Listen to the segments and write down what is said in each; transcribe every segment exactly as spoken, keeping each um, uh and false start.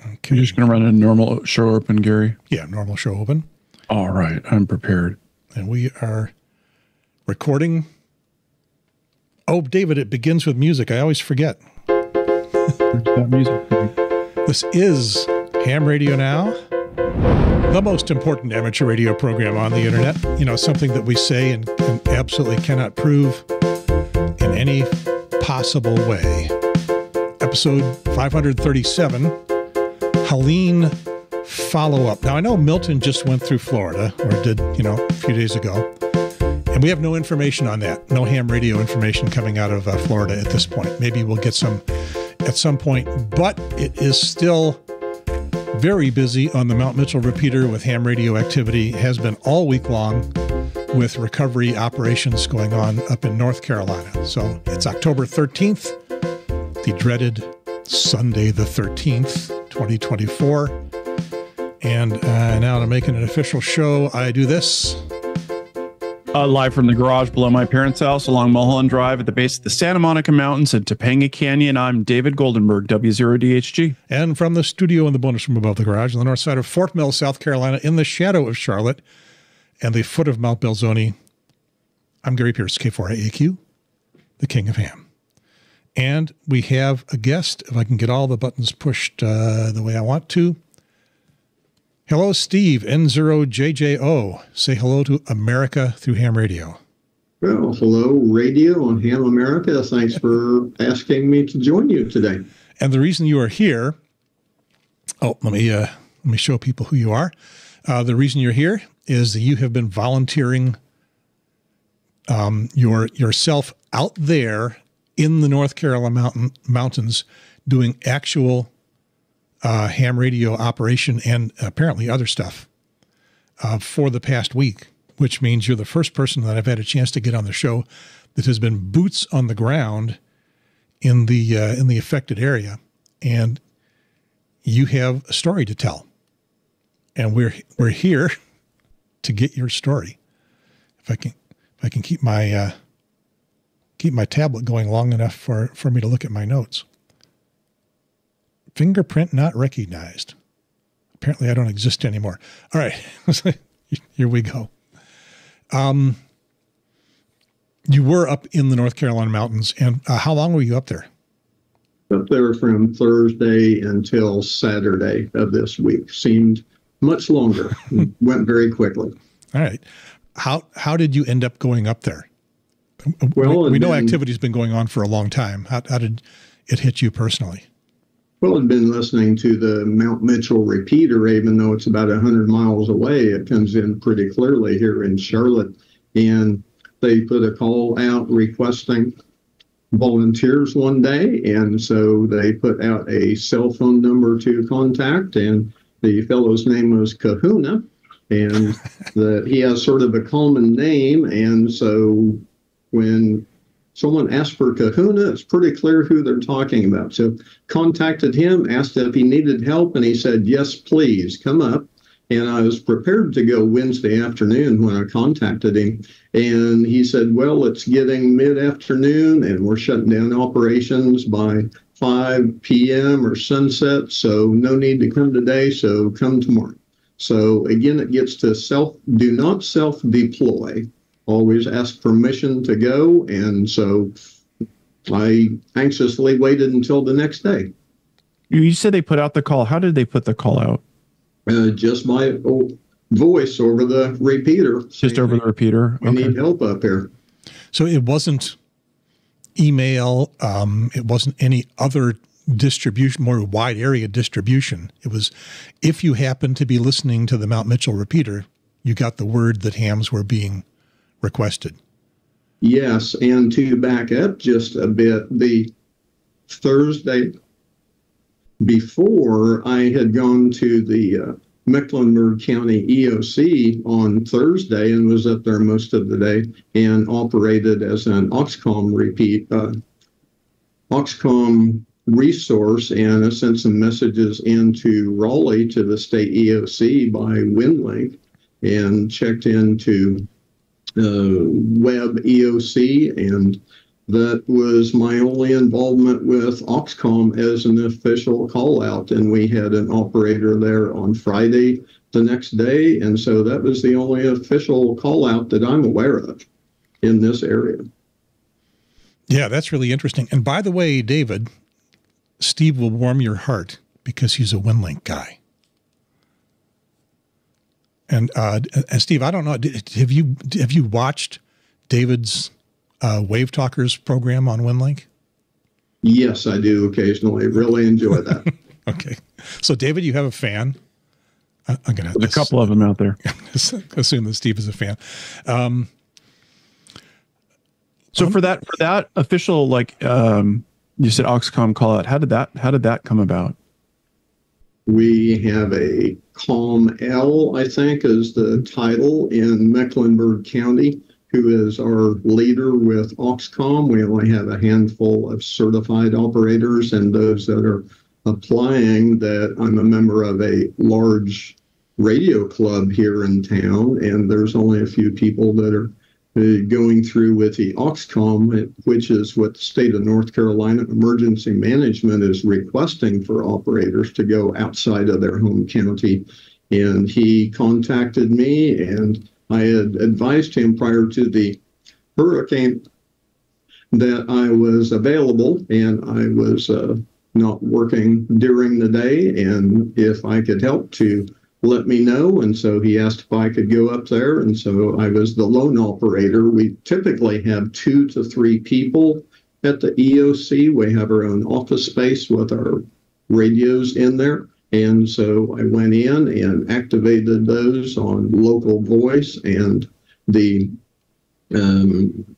Okay. You're just going to run a normal show open, Gary? Yeah, normal show open. All right, I'm prepared. And we are recording. Oh, David, it begins with music. I always forget. That music. This is Ham Radio Now, the most important amateur radio program on the internet. You know, something that we say and, and absolutely cannot prove in any possible way. Episode five thirty-seven, Helene Follow-up. Now, I know Milton just went through Florida, or did, you know, a few days ago. And we have no information on that. No ham radio information coming out of uh, Florida at this point. Maybe we'll get some at some point. But it is still very busy on the Mount Mitchell repeater with ham radio activity. It has been all week long with recovery operations going on up in North Carolina. So it's October thirteenth, the dreaded Sunday the thirteenth, twenty twenty-four. And uh, now to make it an official show, I do this. Uh, live from the garage below my parents' house along Mulholland Drive at the base of the Santa Monica Mountains in Topanga Canyon, I'm David Goldenberg, W zero D H G. And from the studio in the bonus room above the garage on the north side of Fort Mill, South Carolina, in the shadow of Charlotte and the foot of Mount Belzoni, I'm Gary Pierce, K four I A Q, the King of Ham. And we have a guest, if I can get all the buttons pushed uh, the way I want to. Hello, Steve, N zero J J O. Say hello to America through ham radio. Well, hello, radio on Ham America. Thanks for asking me to join you today. And the reason you are here, oh, let me, uh, let me show people who you are. Uh, the reason you're here is that you have been volunteering um, your yourself out there in the North Carolina mountain, mountains doing actual Uh, ham radio operation and apparently other stuff uh, for the past week, which means you're the first person that I've had a chance to get on the show that has been boots on the ground in the uh, in the affected area, and you have a story to tell, and we're we're here to get your story. If I can if I can keep my uh, keep my tablet going long enough for for me to look at my notes. Fingerprint not recognized. Apparently I don't exist anymore. All right. Here we go. Um, you were up in the North Carolina mountains, and uh, how long were you up there? Up there from Thursday until Saturday of this week. Seemed much longer. Went very quickly. All right. How how did you end up going up there? Well, we, we know been, activity's been going on for a long time. How, how did it hit you personally? Well, I've been listening to the Mount Mitchell repeater, even though it's about one hundred miles away. It comes in pretty clearly here in Charlotte. And they put a call out requesting volunteers one day. And so they put out a cell phone number to contact. And the fellow's name was Kahuna. And the, he has sort of a common name. And so when someone asked for Kahuna, it's pretty clear who they're talking about. So contacted him, asked if he needed help, and he said, yes, please, come up. And I was prepared to go Wednesday afternoon when I contacted him. And he said, well, it's getting mid-afternoon, and we're shutting down operations by five p m or sunset, so no need to come today, so come tomorrow. So again, it gets to self, do not self-deploy. Always ask permission to go, and so I anxiously waited until the next day. You said they put out the call. How did they put the call out? Uh, just my oh, voice over the repeater. Just over the repeater? We okay. need help up here. So it wasn't email. Um, it wasn't any other distribution, more wide area distribution. It was if you happened to be listening to the Mount Mitchell repeater, you got the word that hams were being requested. Yes, and to back up just a bit, the Thursday before I had gone to the uh, Mecklenburg County E O C on Thursday and was up there most of the day and operated as an Oxcom repeat, uh, Oxcom resource, and I sent some messages into Raleigh to the state E O C by WindLink and checked into uh, web E O C and that was my only involvement with Oxcom as an official call out. And we had an operator there on Friday the next day. And so that was the only official call out that I'm aware of in this area. Yeah, that's really interesting. And by the way, David, Steve will warm your heart because he's a WinLink guy. And, uh, and Steve, I don't know, have you, have you watched David's uh, Wave Talkers program on WinLink? Yes, I do occasionally. Really enjoy that. Okay. So David, you have a fan. I, I'm going to a couple of them out there. Assume that Steve is a fan. Um, so for that, for that official, like um, you said, Oxcom call out, how did that, how did that come about? We have a COM L, I think, is the title in Mecklenburg County, who is our leader with Oxcom. We only have a handful of certified operators and those that are applying. That I'm a member of a large radio club here in town, and there's only a few people that are uh, going through with the Oxcom, which is what the state of North Carolina Emergency Management is requesting for operators to go outside of their home county. And he contacted me, and I had advised him prior to the hurricane that I was available and I was uh, not working during the day, and if I could help to let me know. And so he asked if I could go up there, and so I was the lone operator. We typically have two to three people at the E O C. We have our own office space with our radios in there. And so I went in and activated those on local voice and the um,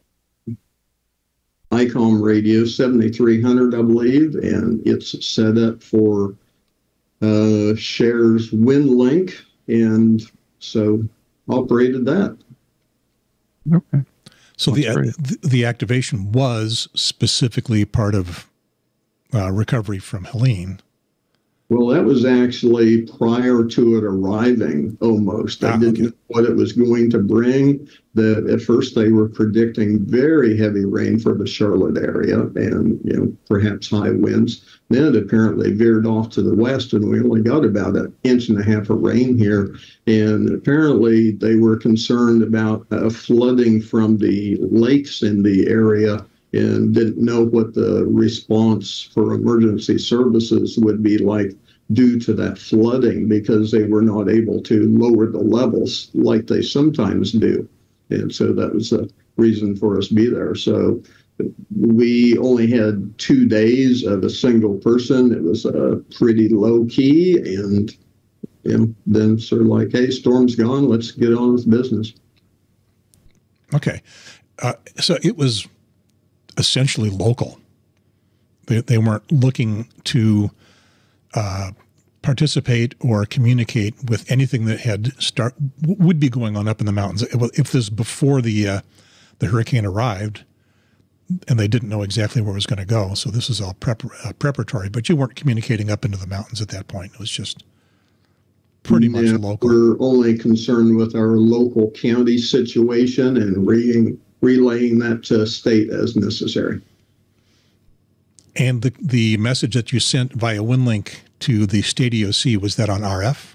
ICOM radio seventy-three hundred, I believe, and it's set up for uh, shares WinLink, and so operated that. Okay. So the, the the activation was specifically part of uh, recovery from Helene. Well, that was actually prior to it arriving almost. I ah, didn't okay. know what it was going to bring. The, at first, they were predicting very heavy rain for the Charlotte area and, you know, perhaps high winds. Then it apparently veered off to the west, and we only got about an inch and a half of rain here. And apparently, they were concerned about uh, flooding from the lakes in the area, and didn't know what the response for emergency services would be like due to that flooding, because they were not able to lower the levels like they sometimes do. And so that was the reason for us to be there. So we only had two days of a single person. It was uh, pretty low key, and you know, then sort of like, hey, storm's gone, let's get on with business. Okay. Uh, so it was essentially local. They, they weren't looking to uh, participate or communicate with anything that had start would be going on up in the mountains. If this before the uh, the hurricane arrived, and they didn't know exactly where it was going to go, so this is all prep, uh, preparatory. But you weren't communicating up into the mountains at that point. It was just pretty much yeah, local. We're only concerned with our local county situation and reading. relaying that to state as necessary. And the the message that you sent via WinLink to the state E O C, was that on R F?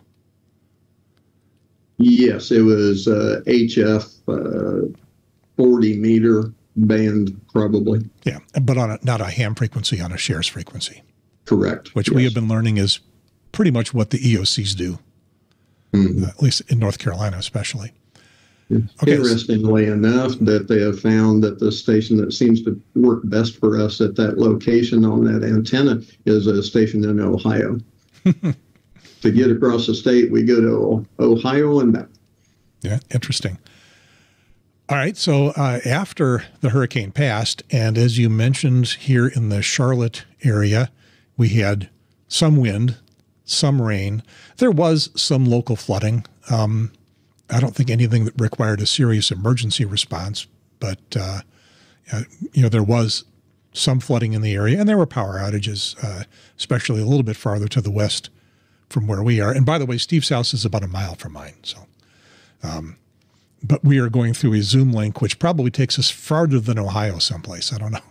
Yes, it was uh, H F uh, forty meter band, probably. Yeah, but on a, not a ham frequency, on a shares frequency. Correct. Which yes. we have been learning is pretty much what the E O Cs do, mm-hmm. uh, at least in North Carolina especially. Okay. Interestingly enough, that they have found that the station that seems to work best for us at that location on that antenna is a station in Ohio. To get across the state, we go to Ohio and back. Yeah, interesting. All right, so uh, after the hurricane passed, and as you mentioned here in the Charlotte area, we had some wind, some rain. There was some local flooding. Um, I don't think anything that required a serious emergency response, but uh, you know, there was some flooding in the area, and there were power outages, uh, especially a little bit farther to the west from where we are. And by the way, Steve's house is about a mile from mine, so um, but we are going through a Zoom link, which probably takes us farther than Ohio someplace. I don't know.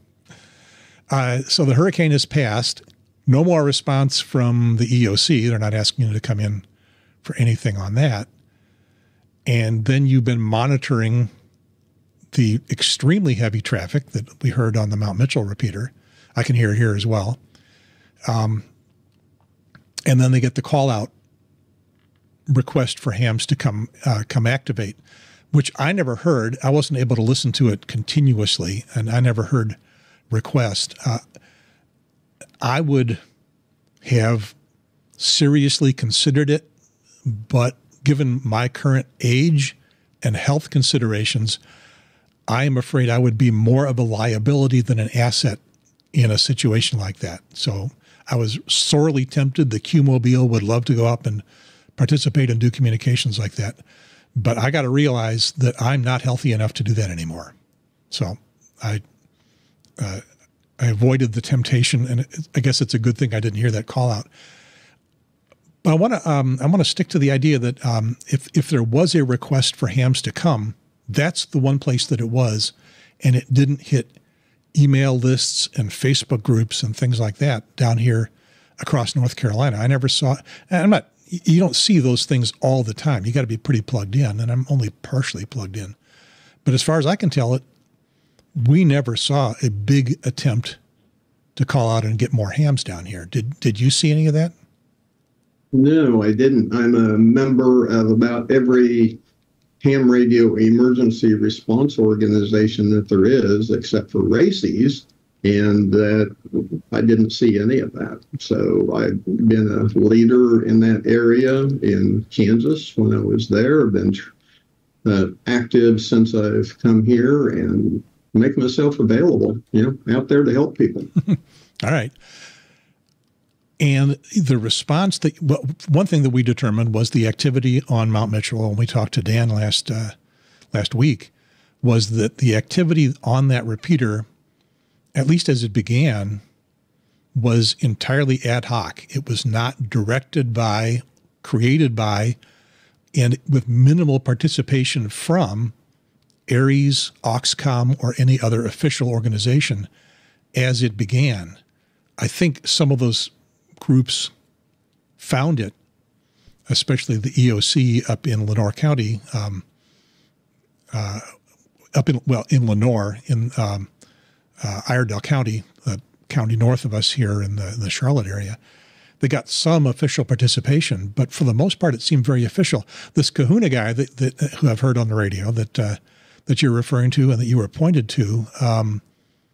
uh, so the hurricane has passed. No more response from the E O C. They're not asking you to come in for anything on that. And then you've been monitoring the extremely heavy traffic that we heard on the Mount Mitchell repeater. I can hear it here as well. Um, and then they get the call out request for hams to come uh, come activate, which I never heard. I wasn't able to listen to it continuously, and I never heard request. Uh, I would have seriously considered it, but given my current age and health considerations, I am afraid I would be more of a liability than an asset in a situation like that. So I was sorely tempted. The Q-Mobile would love to go up and participate and do communications like that. But I got to realize that I'm not healthy enough to do that anymore. So I uh, I avoided the temptation, and it, I guess it's a good thing I didn't hear that call out. But I want to um, I want to stick to the idea that um, if if there was a request for hams to come, that's the one place that it was, and it didn't hit email lists and Facebook groups and things like that down here across North Carolina. I never saw. And I'm not. You don't see those things all the time. You got to be pretty plugged in, and I'm only partially plugged in. But as far as I can tell it, we never saw a big attempt to call out and get more hams down here. Did Did you see any of that? No, I didn't. I'm a member of about every ham radio emergency response organization that there is, except for RACES, and that I didn't see any of that. So I've been a leader in that area in Kansas when I was there. I've been uh, active since I've come here and make myself available, you know, out there to help people. All right. And the response that, well, one thing that we determined was the activity on Mount Mitchell, and we talked to Dan last uh, last week, was that the activity on that repeater, at least as it began, was entirely ad hoc. It was not directed by, created by, and with minimal participation from ARES, Oxcom, or any other official organization as it began. I think some of those groups found it, especially the E O C up in Lenoir County, um, uh, up in, well, in Lenoir, in um, uh, Iredell County, the county north of us here in the, the Charlotte area. They got some official participation, but for the most part, it seemed very official. This Kahuna guy that, that who I've heard on the radio that uh, that you're referring to and that you were pointed to, um,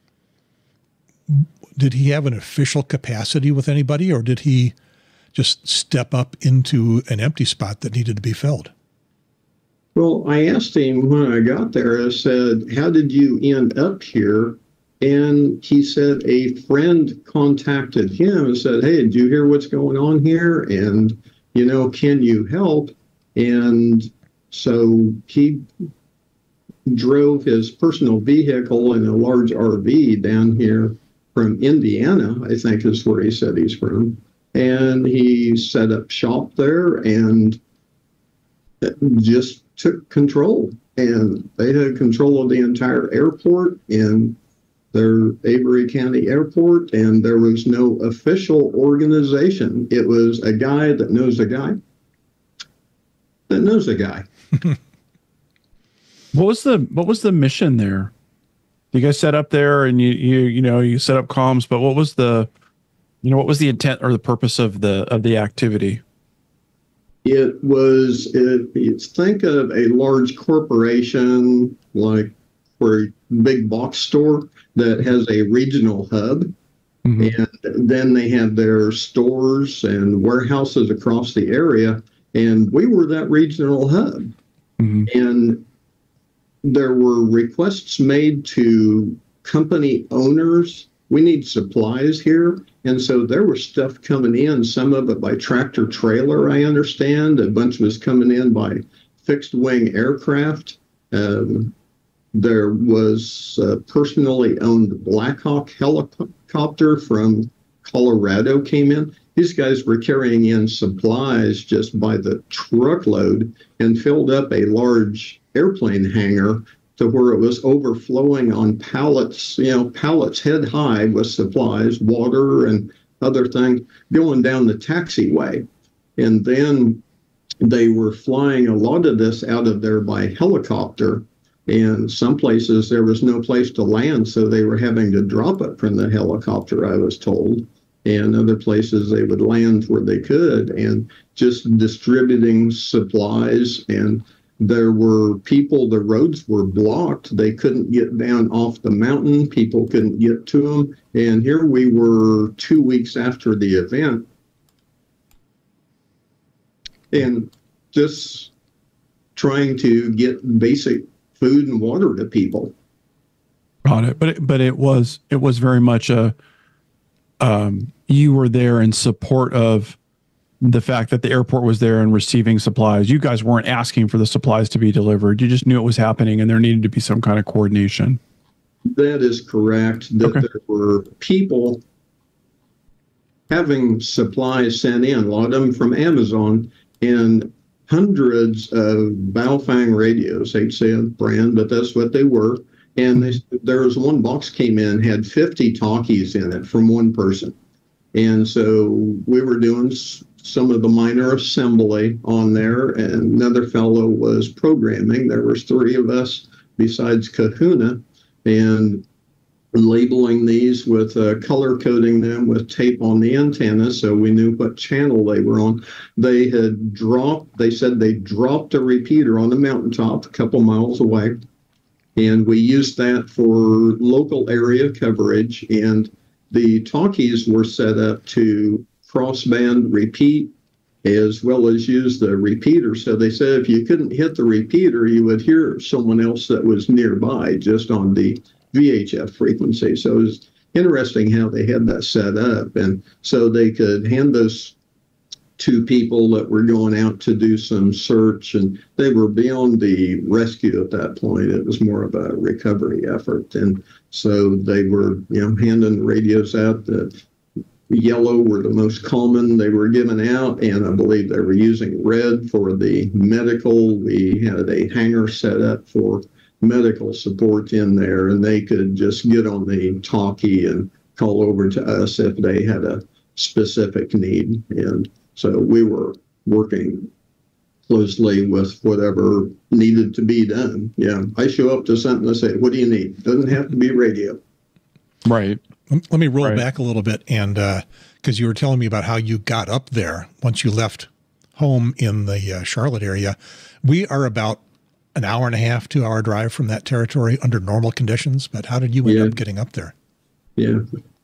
did he have an official capacity with anybody, or did he just step up into an empty spot that needed to be filled? Well, I asked him when I got there, I said, how did you end up here? And he said a friend contacted him and said, hey, did you hear what's going on here? And, you know, can you help? And so he drove his personal vehicle in a large R V down here from Indiana, I think is where he said he's from. And he set up shop there and just took control. And they had control of the entire airport in their Avery County Airport, and there was no official organization. It was a guy that knows a guy that knows a guy. What was the what was the mission there? You guys set up there, and you you you know you set up comms, but what was the you know what was the intent or the purpose of the of the activity? It was it, it's think of a large corporation like for a big box store that has a regional hub, mm-hmm. and then they have their stores and warehouses across the area, and we were that regional hub. Mm-hmm. And there were requests made to company owners. We need supplies here. And so there was stuff coming in, some of it by tractor trailer, I understand. A bunch was coming in by fixed wing aircraft. Um, there was a personally owned Black Hawk helicopter from Colorado came in. These guys were carrying in supplies just by the truckload and filled up a large airplane hangar to where it was overflowing on pallets, you know, pallets head high with supplies, water and other things going down the taxiway. And then they were flying a lot of this out of there by helicopter. And some places there was no place to land, so they were having to drop it from the helicopter, I was told. And other places they would land where they could, and just distributing supplies. And there were people, the roads were blocked. They couldn't get down off the mountain. People couldn't get to them. And here we were two weeks after the event. And just trying to get basic food and water to people. Got it. But it, but it was it was very much a um, you were there in support of the fact that the airport was there and receiving supplies. You guys weren't asking for the supplies to be delivered. You just knew it was happening, and there needed to be some kind of coordination. That is correct. That okay. There were people having supplies sent in, a lot of them from Amazon, and hundreds of Baofeng radios, hate to say a brand, but that's what they were. And they, there was one box came in, had fifty talkies in it from one person. And so we were doing some of the minor assembly on there, and another fellow was programming. There was three of us besides Kahuna, and labeling these with uh, color coding them with tape on the antenna so we knew what channel they were on. They had dropped, they said they dropped a repeater on the mountaintop a couple miles away, and we used that for local area coverage. And the talkies were set up to crossband repeat as well as use the repeater. So they said if you couldn't hit the repeater, you would hear someone else that was nearby just on the V H F frequency. So it was interesting how they had that set up. And so they could hand those to people that were going out to do some search, and they were beyond the rescue at that point. It was more of a recovery effort. And so they were, you know, handing the radios out. The yellow were the most common they were given out, and I believe they were using red for the medical. We had a hangar set up for medical support in there, and they could just get on the talkie and call over to us if they had a specific need. And so we were working closely with whatever needed to be done. Yeah, I show up to something and say, what do you need? Doesn't have to be radio. Right. Let me roll right. back a little bit, and because uh, you were telling me about how you got up there once you left home in the uh, Charlotte area. We are about an hour and a half, two hour drive from that territory under normal conditions. But how did you end yeah. up getting up there? Yeah.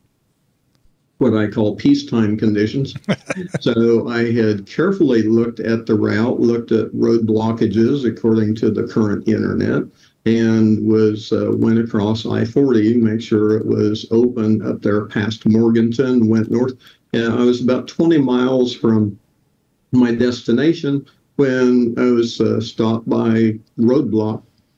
What I call peacetime conditions. So I had carefully looked at the route, looked at road blockages according to the current internet, and was uh, went across I forty, make sure it was open up there past Morganton, went north. And I was about twenty miles from my destination when I was uh, stopped by roadblock.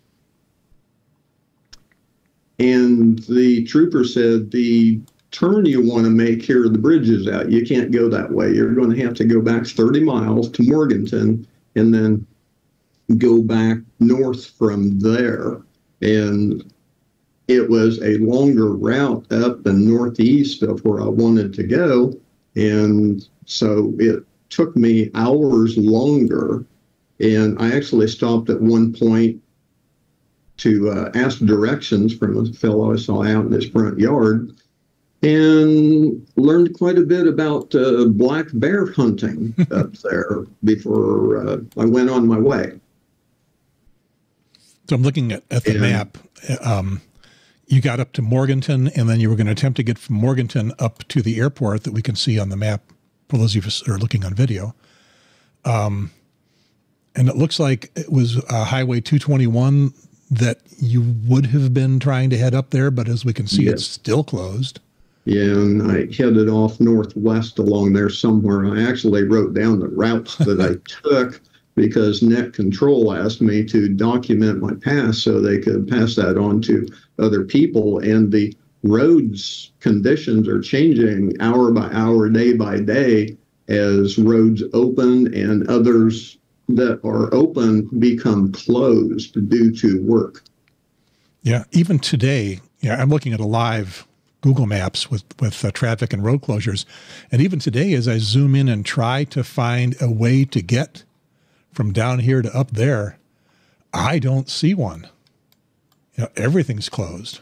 And the trooper said, the turn you want to make here, the bridge is out. You can't go that way. You're going to have to go back thirty miles to Morganton and then go back north from there. And it was a longer route up and northeast of where I wanted to go. And so it took me hours longer. And I actually stopped at one point to uh, ask directions from a fellow I saw out in his front yard, and learned quite a bit about uh, black bear hunting up there before uh, I went on my way. So I'm looking at, at the and, map. Um, you got up to Morganton, and then you were going to attempt to get from Morganton up to the airport that we can see on the map for those of us that are looking on video. Um, and it looks like it was uh, Highway two twenty-one that you would have been trying to head up there, but as we can see, yes. It's still closed. Yeah, and I headed off northwest along there somewhere. I actually wrote down the routes that I took because Net Control asked me to document my pass so they could pass that on to other people. And the roads conditions are changing hour by hour, day by day, as roads open and others that are open become closed due to work. Yeah, even today, yeah, I'm looking at a live Google Maps with, with uh, traffic and road closures. And even today, as I zoom in and try to find a way to get from down here to up there, I don't see one. You know, everything's closed.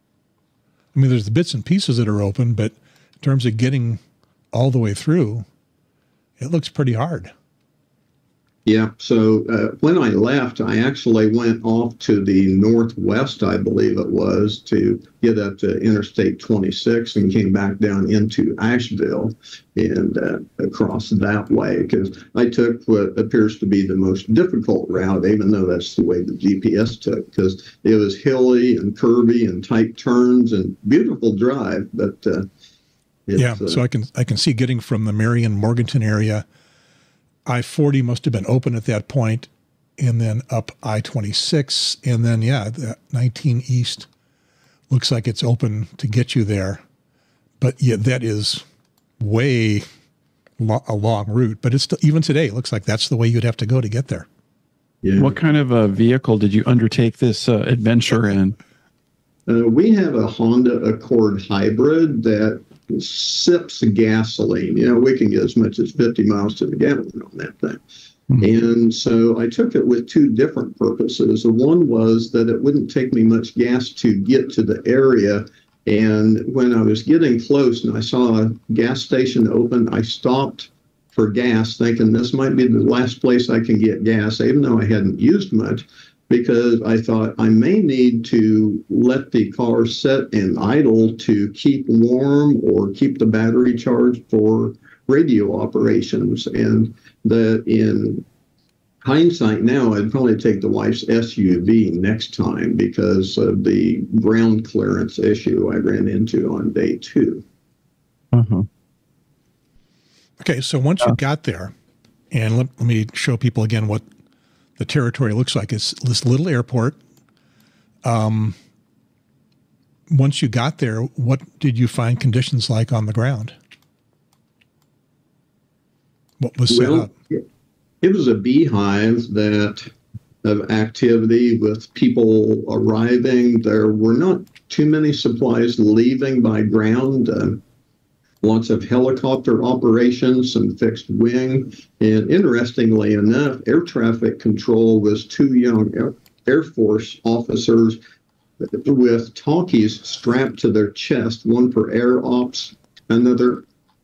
I mean, there's the bits and pieces that are open, but in terms of getting all the way through, it looks pretty hard. Yeah. So uh, when I left, I actually went off to the northwest, I believe it was, to get up to Interstate twenty-six and came back down into Asheville and uh, across that way, because I took what appears to be the most difficult route, even though that's the way the G P S took, because it was hilly and curvy and tight turns and beautiful drive. But uh, yeah, uh, so I can I can see getting from the Marion Morganton area. I forty must have been open at that point, and then up I twenty-six, and then, yeah, the nineteen East looks like it's open to get you there. But yeah, that is way lo- a long route. But it's still, even today, it looks like that's the way you'd have to go to get there. Yeah. What kind of a vehicle did you undertake this uh, adventure in? Uh, we have a Honda Accord hybrid that sips gasoline. You know, we can get as much as fifty miles to the gallon on that thing. Mm-hmm. And so I took it with two different purposes. One was that it wouldn't take me much gas to get to the area. And when I was getting close and I saw a gas station open, I stopped for gas thinking this might be the last place I can get gas, even though I hadn't used much, because I thought I may need to let the car sit and idle to keep warm or keep the battery charged for radio operations. And that in hindsight now, I'd probably take the wife's S U V next time because of the ground clearance issue I ran into on day two. Uh-huh. Okay, so once you got there, and let, let me show people again what the territory looks like. It's this little airport. Um, once you got there, what did you find conditions like on the ground? What was set well, up? It was a beehive that of activity with people arriving. There were not too many supplies leaving by ground. Uh, Lots of helicopter operations, some fixed wing, and interestingly enough, air traffic control was two young Air, Air Force officers with talkies strapped to their chest, one for air ops, another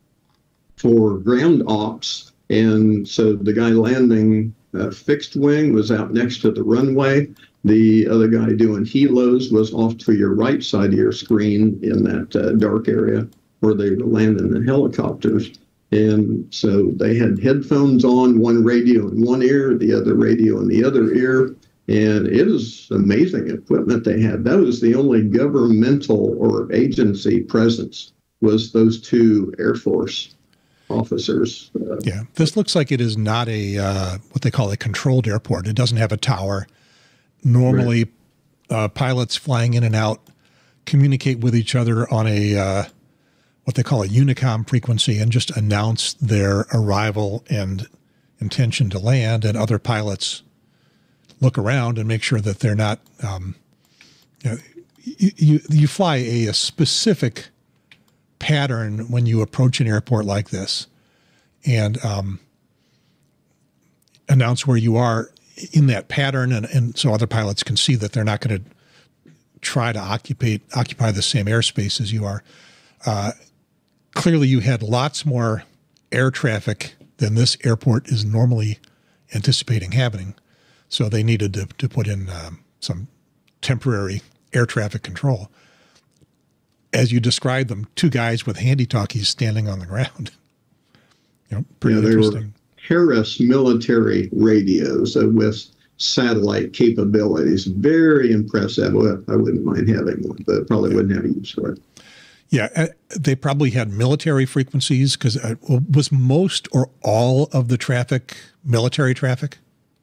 for ground ops. And so the guy landing uh, fixed wing was out next to the runway. The other guy doing helos was off to your right side of your screen in that uh, dark area where they were landing the helicopters. And so they had headphones on, one radio in one ear, the other radio in the other ear. And it was amazing equipment they had. That was the only governmental or agency presence, was those two Air Force officers. Uh, yeah, this looks like it is not a, uh, what they call a controlled airport. It doesn't have a tower. Normally, right. uh, pilots flying in and out communicate with each other on a, uh, what they call a unicom frequency, and just announce their arrival and intention to land, and other pilots look around and make sure that they're not, um, you know, you, you, you fly a, a specific pattern when you approach an airport like this, and um, announce where you are in that pattern, and, and so other pilots can see that they're not going to try to occupy, occupy the same airspace as you are. Uh, Clearly, you had lots more air traffic than this airport is normally anticipating happening. So they needed to, to put in um, some temporary air traffic control. As you described them, two guys with handy-talkies standing on the ground. You know, pretty yeah, interesting. Were Harris military radios uh, with satellite capabilities. Very impressive. Well, I wouldn't mind having one, but probably wouldn't have a use for it. Yeah, uh, they probably had military frequencies, because uh, was most or all of the traffic military traffic?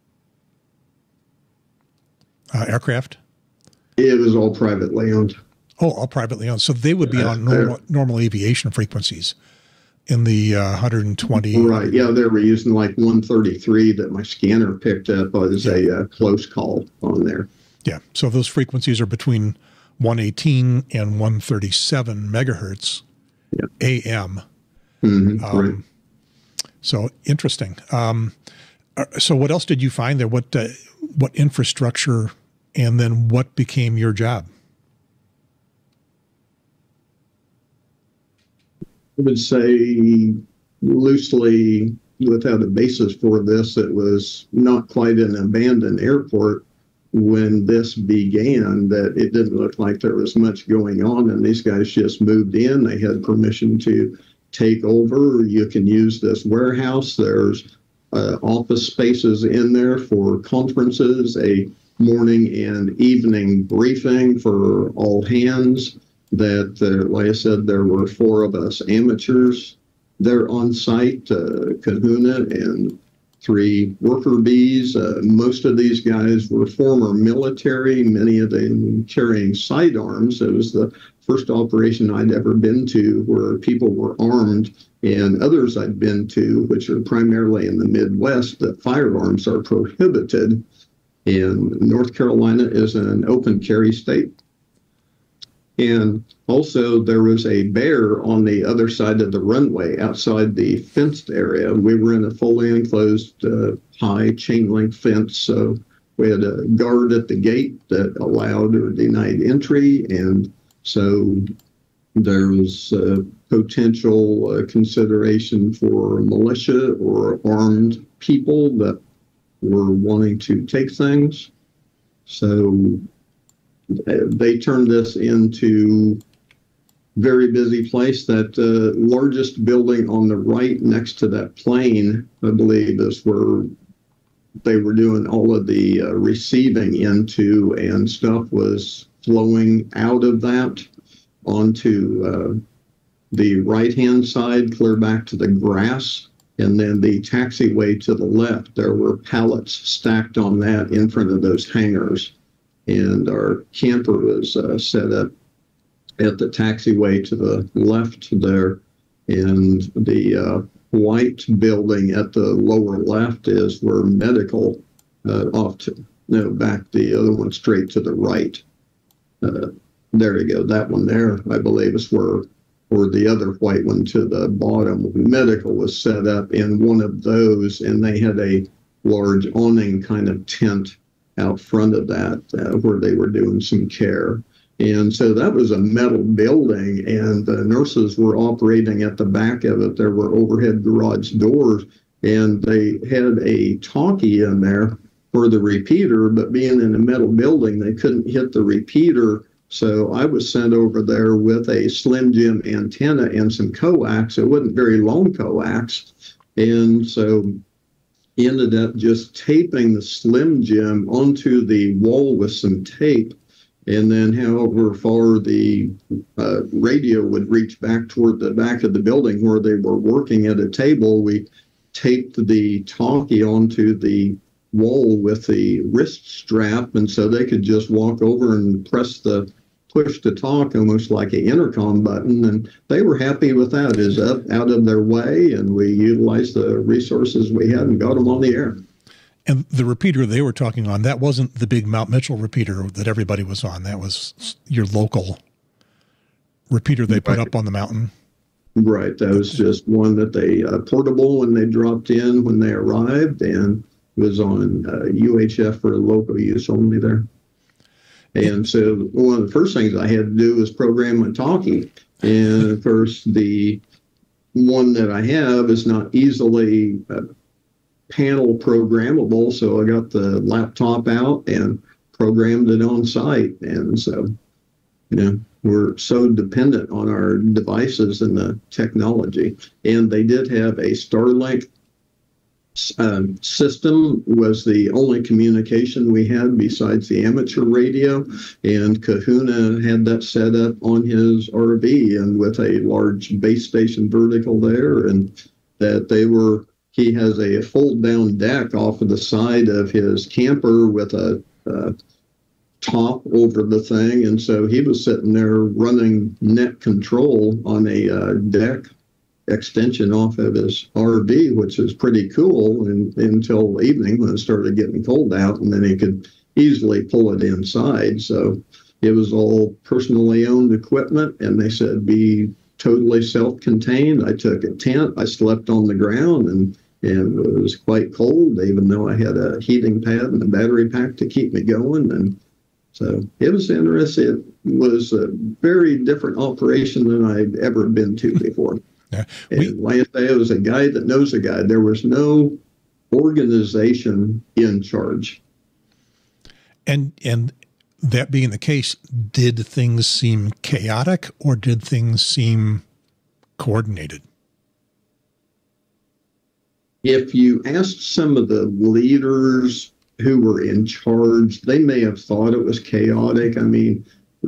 Uh, aircraft? It was all privately owned. Oh, all privately owned. So they would be uh, on normal, normal aviation frequencies. in the uh, one hundred twenty. Right. Yeah, they were using like one thirty-three that my scanner picked up as yeah. a uh, close call on there. Yeah. So those frequencies are between one eighteen and one thirty-seven megahertz yeah. A M. Mm-hmm. Um, right. So interesting. Um, so what else did you find there? What uh, what infrastructure, and then what became your job? I would say loosely, without a basis for this, it was not quite an abandoned airport when this began, that it didn't look like there was much going on, and these guys just moved in. They had permission to take over. You can use this warehouse. There's uh, office spaces in there for conferences, a morning and evening briefing for all hands. That, uh, like I said, there were four of us amateurs there on site, uh, Kahuna and three worker bees. Uh, most of these guys were former military, many of them carrying sidearms. It was the first operation I'd ever been to where people were armed, and others I'd been to, which are primarily in the Midwest, that firearms are prohibited. And North Carolina is an open carry state. And also there was a bear on the other side of the runway outside the fenced area. We were in a fully enclosed uh, high chain link fence. So we had a guard at the gate that allowed or denied entry. And so there was uh, potential uh, consideration for militia or armed people that were wanting to take things. So they turned this into very busy place. That uh, largest building on the right next to that plane, I believe, is where they were doing all of the uh, receiving into, and stuff was flowing out of that onto uh, the right-hand side, clear back to the grass. And then the taxiway to the left, there were pallets stacked on that in front of those hangars. And our camper was uh, set up at the taxiway to the left there. And the uh, white building at the lower left is where medical, uh, off to, no, back the other one straight to the right. Uh, there you go. That one there, I believe, is where, or the other white one to the bottom. Medical was set up in one of those, and they had a large awning kind of tent out front of that uh, where they were doing some care. And so that was a metal building, and the nurses were operating at the back of it. There were overhead garage doors, and they had a talkie in there for the repeater, but being in a metal building, they couldn't hit the repeater. So I was sent over there with a Slim Jim antenna and some coax. It wasn't very long coax. And so ended up just taping the Slim Jim onto the wall with some tape. And then however far the uh, radio would reach back toward the back of the building where they were working at a table, we taped the talkie onto the wall with the wrist strap. And so they could just walk over and press the push to talk, almost like an intercom button, and they were happy with that. Is up out of their way, and we utilized the resources we had and got them on the air. And the repeater they were talking on, that wasn't the big Mount Mitchell repeater that everybody was on. That was your local repeater they put right up on the mountain. Right. That was just one that they uh, portable when they dropped in when they arrived, and was on uh, U H F for local use only there. And so one of the first things I had to do was program my talkie. And of course, the one that I have is not easily uh, panel programmable. So I got the laptop out and programmed it on site. And so, you know, we're so dependent on our devices and the technology. And they did have a Starlink Um, system was the only communication we had besides the amateur radio, and Kahuna had that set up on his R V and with a large base station vertical there, and that they were, he has a fold down deck off of the side of his camper with a, a top over the thing, and so he was sitting there running net control on a uh, deck extension off of his R V, which was pretty cool, and, until evening when it started getting cold out, and then he could easily pull it inside. So it was all personally owned equipment, and they said be totally self-contained. I took a tent, I slept on the ground, and and it was quite cold, even though I had a heating pad and a battery pack to keep me going. And so it was interesting. It was a very different operation than I'd ever been to before. Yeah, we, and like I say, it was a guy that knows a guy. There was no organization in charge. And and that being the case, did things seem chaotic or did things seem coordinated? If you asked some of the leaders who were in charge, they may have thought it was chaotic. I mean,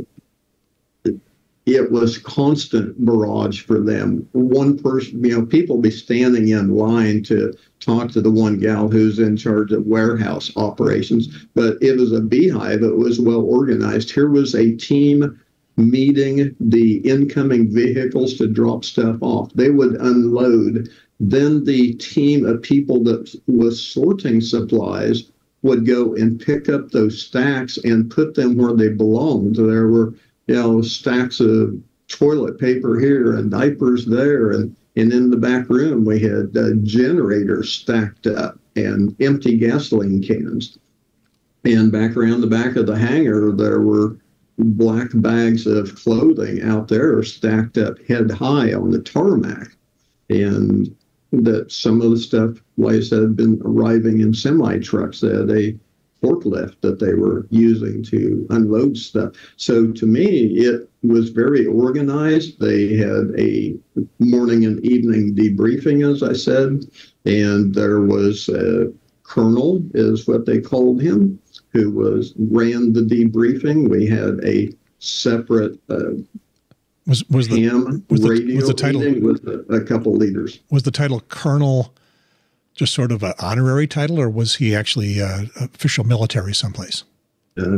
it was constant barrage for them. One person, you know, people be standing in line to talk to the one gal who's in charge of warehouse operations, but it was a beehive. It was well organized. Here was a team meeting the incoming vehicles to drop stuff off. They would unload. Then the team of people that was sorting supplies would go and pick up those stacks and put them where they belonged. There were, you know, stacks of toilet paper here and diapers there. And, and in the back room, we had uh, generators stacked up and empty gasoline cans. And back around the back of the hangar, there were black bags of clothing out there stacked up head high on the tarmac. And that some of the stuff, like I said, had been arriving in semi trucks. They had a forklift that they were using to unload stuff. So to me, it was very organized. They had a morning and evening debriefing, as I said, and there was a colonel, is what they called him, who was ran the debriefing. We had a separate uh, Was was the was the, was the title with a, a couple leaders? Was the title Colonel just sort of an honorary title, or was he actually uh, official military someplace? Uh,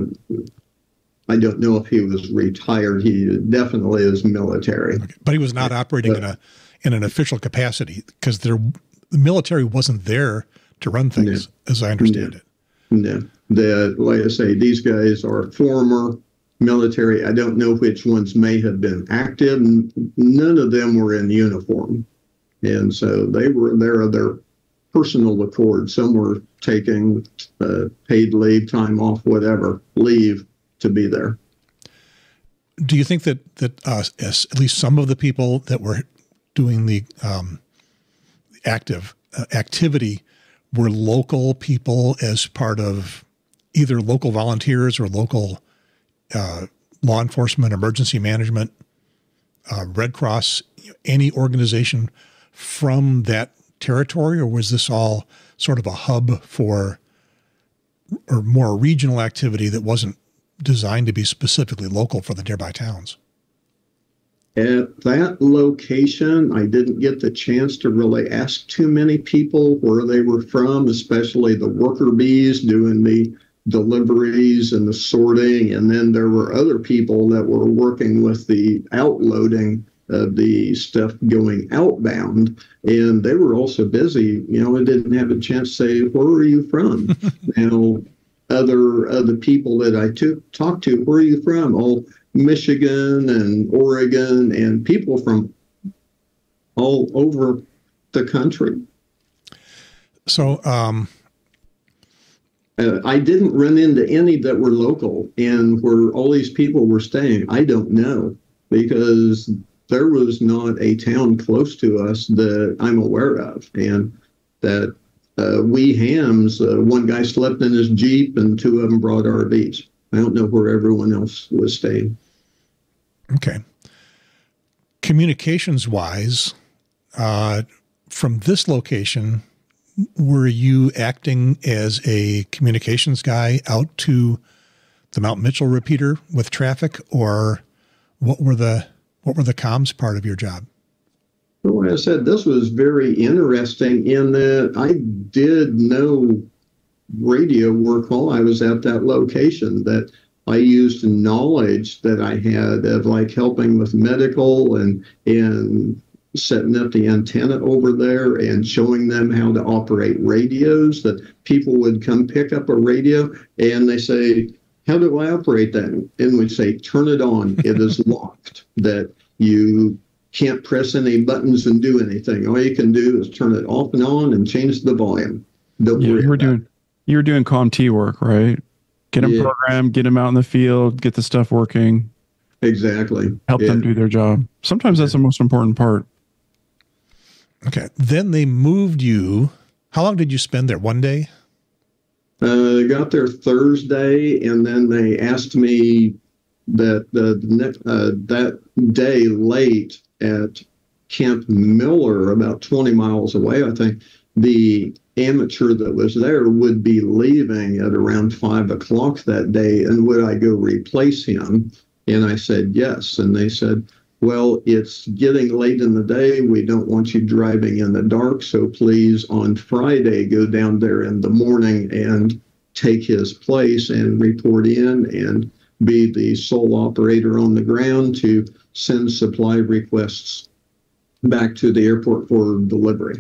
I don't know if he was retired. He definitely is military, okay. But he was not operating uh, in a in an official capacity because there the military wasn't there to run things, no, as I understand no, it. No, the like I say, these guys are former military. I don't know which ones may have been active. None of them were in uniform. And so they were there of their personal accord. Some were taking uh, paid leave, time off, whatever, leave to be there. Do you think that, that uh, as at least some of the people that were doing the um, active uh, activity were local people as part of either local volunteers or local Uh, law enforcement, emergency management, uh, Red Cross, any organization from that territory, or was this all sort of a hub for or more regional activity that wasn't designed to be specifically local for the nearby towns? At that location, I didn't get the chance to really ask too many people where they were from, especially the worker bees doing the deliveries and the sorting, and then there were other people that were working with the outloading of the stuff going outbound, and they were also busy. You know, I didn't have a chance to say, where are you from? Now, other other people that I took talked to, where are you from? Oh, Michigan and Oregon, and people from all over the country. So, um, Uh, I didn't run into any that were local, and where all these people were staying, I don't know, because there was not a town close to us that I'm aware of. And that uh, we hams, uh, one guy slept in his Jeep and two of them brought R Vs. I don't know where everyone else was staying. Okay. Communications wise, uh, from this location, were you acting as a communications guy out to the Mount Mitchell repeater with traffic, or what were the what were the comms part of your job? Well, like I said, this was very interesting in that I did know radio work while I was at that location, that I used knowledge that I had of like helping with medical and and setting up the antenna over there and showing them how to operate radios, that people would come pick up a radio and they say, how do I operate that? And we say, turn it on. It is locked, that you can't press any buttons and do anything. All you can do is turn it off and on and change the volume. Don't yeah, worry you were about doing it. you were doing C O M T work, right? Get them Yeah. programmed, get them out in the field, get the stuff working. Exactly. Help yeah. them do their job. Sometimes that's the most important part. Okay. Then they moved you. How long did you spend there? One day? Uh, got there Thursday, and then they asked me that the next uh, that day late at Camp Miller, about twenty miles away, I think, the amateur that was there would be leaving at around five o'clock that day, and would I go replace him? And I said yes, and they said, well, it's getting late in the day. We don't want you driving in the dark, so please on Friday go down there in the morning and take his place and report in and be the sole operator on the ground to send supply requests back to the airport for delivery.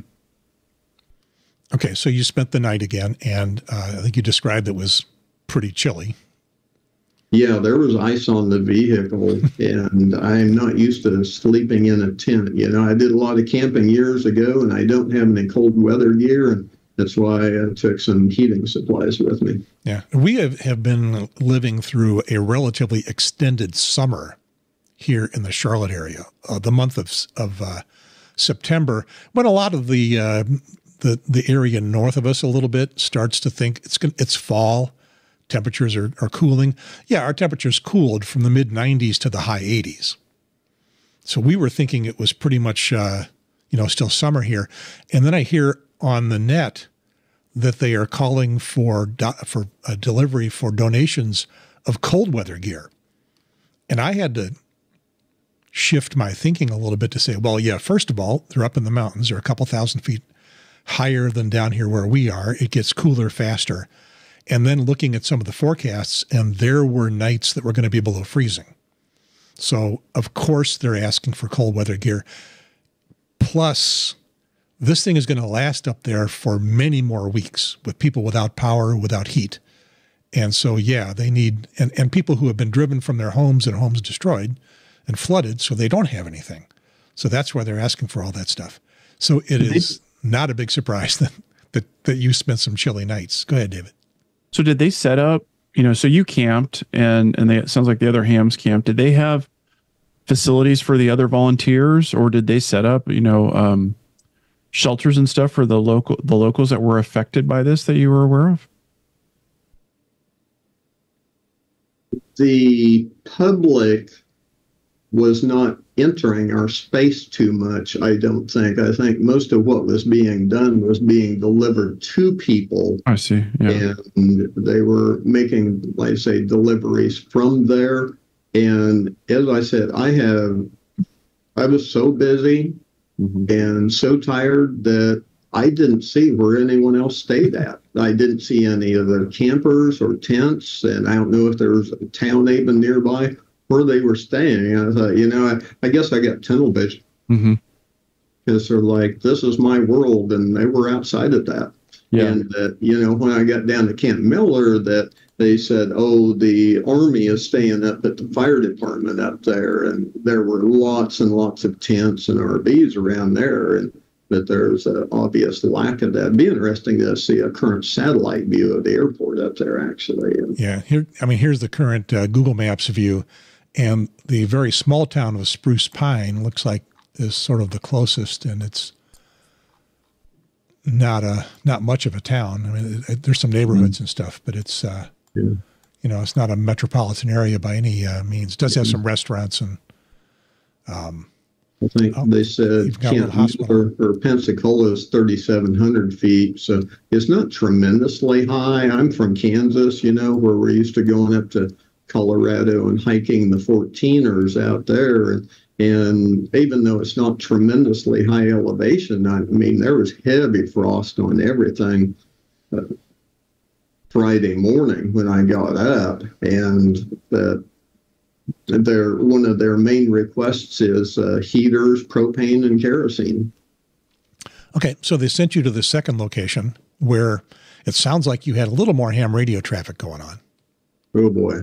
Okay, so you spent the night again, and uh, I think you described it was pretty chilly. Yeah, there was ice on the vehicle, and I'm not used to sleeping in a tent. You know, I did a lot of camping years ago, and I don't have any cold weather gear, and that's why I took some heating supplies with me. Yeah, we have, have been living through a relatively extended summer here in the Charlotte area, uh, the month of of uh, September, when a lot of the uh, the the area north of us a little bit starts to think it's it's fall. Temperatures are, are cooling. Yeah, our temperatures cooled from the mid nineties to the high eighties. So we were thinking it was pretty much, uh, you know, still summer here. And then I hear on the net that they are calling for do for a delivery for donations of cold weather gear. And I had to shift my thinking a little bit to say, well, yeah, first of all, they're up in the mountains. They're a couple thousand feet higher than down here where we are. It gets cooler faster. And then looking at some of the forecasts, and there were nights that were going to be below freezing. So, of course, they're asking for cold weather gear. Plus, this thing is going to last up there for many more weeks with people without power, without heat. And so, yeah, they need, and, and people who have been driven from their homes and homes destroyed and flooded, so they don't have anything. So that's why they're asking for all that stuff. So it is not a big surprise that, that, that you spent some chilly nights. Go ahead, David. So did they set up, you know, so you camped and, and they, it sounds like the other hams camped. Did they have facilities for the other volunteers, or did they set up, you know, um, shelters and stuff for the local, the locals that were affected by this that you were aware of? The public was not entering our space too much, I don't think. I think most of what was being done was being delivered to people. I see. Yeah. And they were making, like I say, deliveries from there. And as I said, I have, I was so busy mm-hmm. and so tired that I didn't see where anyone else stayed at. I didn't see any of the campers or tents, and I don't know if there was a town even nearby where they were staying. And I thought, you know, I, I guess I got tunnel vision. Mm-hmm. Because they're like, this is my world, and they were outside of that. Yeah. And that, you know, when I got down to Camp Miller, that they said, oh, the Army is staying up at the fire department up there, and there were lots and lots of tents and R Vs around there, and that there's an obvious lack of that. It'd be interesting to see a current satellite view of the airport up there, actually. Yeah, here, I mean, here's the current uh, Google Maps view, and the very small town of Spruce Pine looks like is sort of the closest, and it's not a not much of a town. I mean, it, there's some neighborhoods mm-hmm. and stuff, but it's uh, yeah. you know, it's not a metropolitan area by any uh, means. It does have some restaurants and. Um, I think oh, they said Camp Miller or Pensacola is thirty-seven hundred feet, so it's not tremendously high. I'm from Kansas, you know, where we're used to going up to Colorado and hiking the fourteeners out there. And, and even though it's not tremendously high elevation, I mean, there was heavy frost on everything uh, Friday morning when I got up, and that their one of their main requests is uh, heaters, propane, and kerosene. Okay, so they sent you to the second location where it sounds like you had a little more ham radio traffic going on. Oh boy.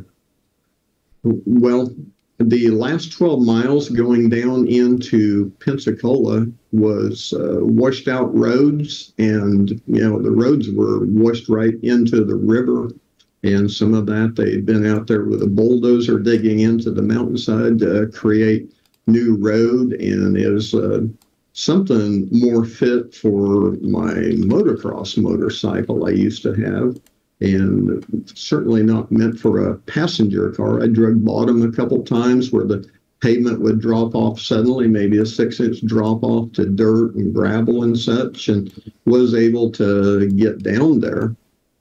Well, the last twelve miles going down into Pensacola was uh, washed out roads, and you know the roads were washed right into the river. And some of that, they'd been out there with a bulldozer digging into the mountainside to create new road, and it was uh, something more fit for my motocross motorcycle I used to have, and certainly not meant for a passenger car. I drug bottom a couple times where the pavement would drop off suddenly, maybe a six-inch drop off to dirt and gravel and such, and was able to get down there.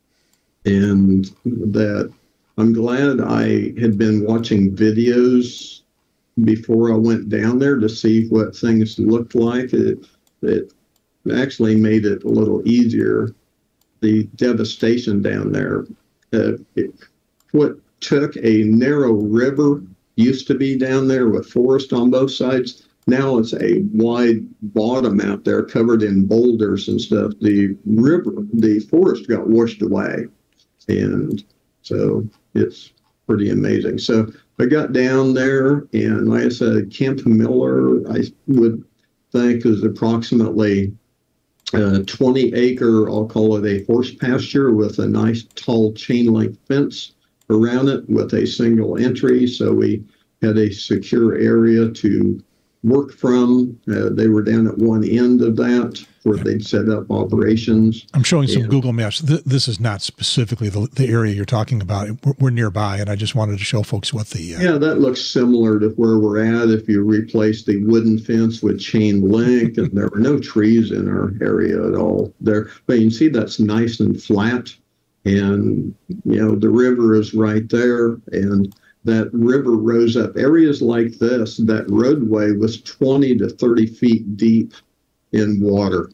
And that I'm glad I had been watching videos before I went down there to see what things looked like. It, it actually made it a little easier. The devastation down there. Uh, it, what took a narrow river used to be down there with forest on both sides. Now it's a wide bottom out there covered in boulders and stuff. The river, the forest got washed away. And so it's pretty amazing. So I got down there, and like I said, Camp Miller, I would think is approximately a twenty acre, I'll call it a horse pasture with a nice tall chain link fence around it with a single entry. So we had a secure area to work from. Uh, they were down at one end of that where yeah. they'd set up operations. I'm showing some and, Google Maps. Th this is not specifically the, the area you're talking about. We're, we're nearby, and I just wanted to show folks what the... Uh, yeah, that looks similar to where we're at if you replace the wooden fence with chain link, and there were no trees in our area at all there. But you can see that's nice and flat, and, you know, the river is right there, and that river rose up. Areas like this, that roadway was twenty to thirty feet deep in water.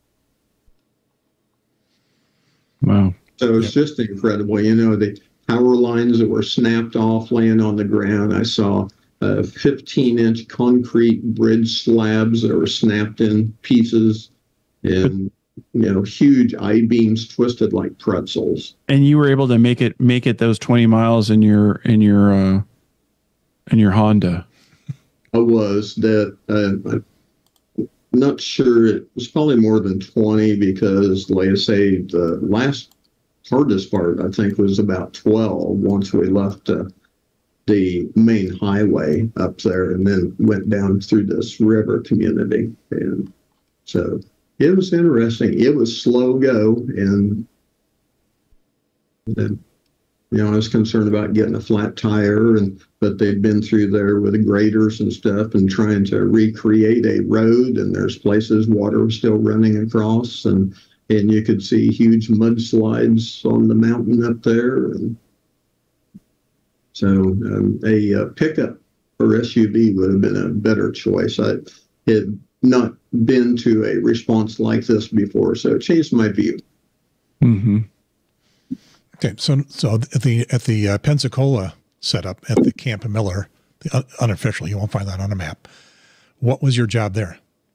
Wow. So it's yep. just incredible. You know, the power lines that were snapped off laying on the ground. I saw uh, fifteen inch concrete bridge slabs that were snapped in pieces, and you know, huge I-beams twisted like pretzels. And you were able to make it make it those twenty miles in your in your uh, in your Honda. I was that. Uh, I'm not sure. It was probably more than twenty because, like I say, the last hardest part I think was about twelve once we left uh, the main highway up there and then went down through this river community, and so. It was interesting. It was slow go, and then, you know, I was concerned about getting a flat tire, and but they'd been through there with the graders and stuff and trying to recreate a road, and there's places water was still running across, and and you could see huge mudslides on the mountain up there, and so um, a uh, pickup or S U V would have been a better choice. I had not been to a response like this before, so it changed my view. Mm-hmm. Okay, so so at the at the uh, Pensacola setup at the Camp Miller, the un unofficial, you won't find that on a map. What was your job there?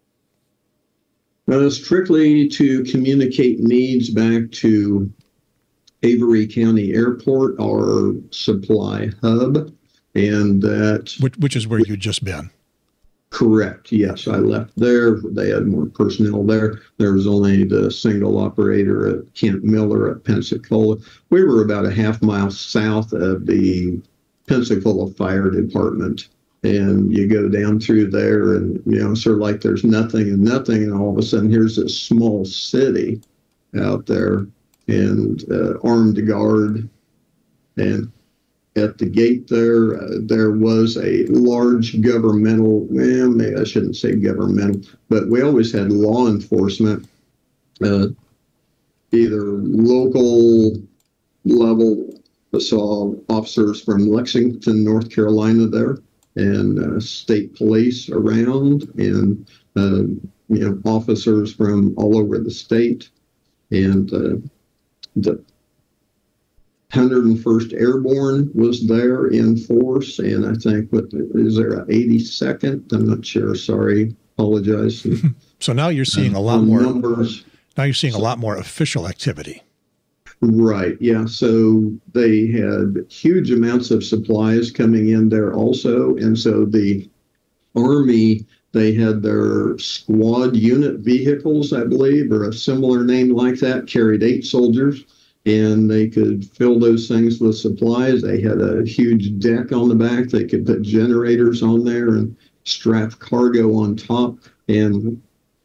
Uh, strictly to communicate needs back to Avery County Airport, our supply hub, and that which, which is where you'd just been. Correct. Yes, I left there. They had more personnel there. There was only the single operator at Camp Miller at Pensacola. We were about a half mile south of the Pensacola Fire Department. And you go down through there and, you know, sort of like there's nothing and nothing. And all of a sudden, here's this small city out there and uh, armed guard. And at the gate there, uh, there was a large governmental, well, maybe I shouldn't say governmental, but we always had law enforcement, uh, either local level. I saw officers from Lexington, North Carolina there, and uh, state police around, and uh, you know, officers from all over the state, and uh, the one hundred first Airborne was there in force, and I think, what is there, a eighty-second? I'm not sure. Sorry, apologize. So now you're seeing a lot um, more numbers. Now you're seeing so, a lot more official activity. Right. Yeah. So they had huge amounts of supplies coming in there also, and so the Army, they had their squad unit vehicles, I believe, or a similar name like that, carried eight soldiers. And they could fill those things with supplies. They had a huge deck on the back. They could put generators on there and strap cargo on top. And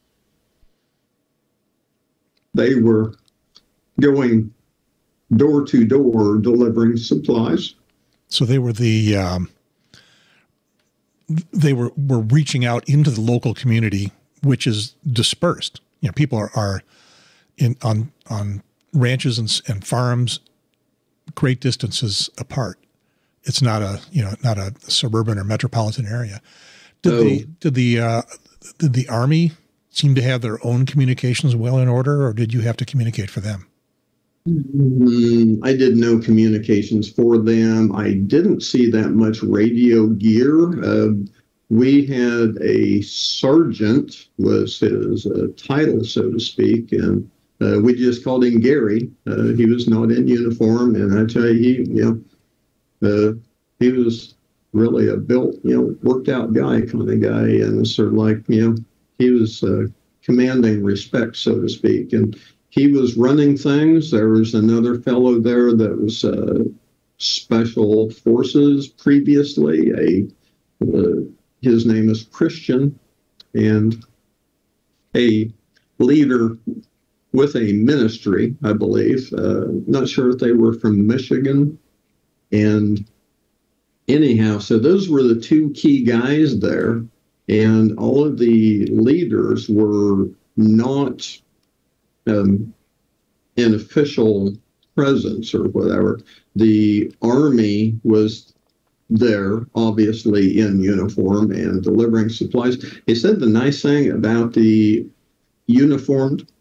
they were going door to door delivering supplies. So they were the um, they were, were reaching out into the local community, which is dispersed. You know, people are, are in on on ranches and, and farms great distances apart. It's not a, you know, not a suburban or metropolitan area. Did oh. the did the uh, did the Army seem to have their own communications well in order, or did you have to communicate for them? Mm, I did no communications for them. I didn't see that much radio gear. Uh, we had a sergeant, was his uh, title, so to speak, and Uh, we just called him Gary. Uh, he was not in uniform, and I tell you, he, you know, uh, he was really a built, you know, worked out guy kind of guy, and sort of like, you know, he was uh, commanding respect, so to speak. And he was running things. There was another fellow there that was uh, special forces previously. A uh, his name is Christian, and a leader with a ministry, I believe. Uh, not sure if they were from Michigan. And anyhow, so those were the two key guys there. And all of the leaders were not um, in official presence or whatever. The Army was there, obviously in uniform and delivering supplies. He said the nice thing about the uniformed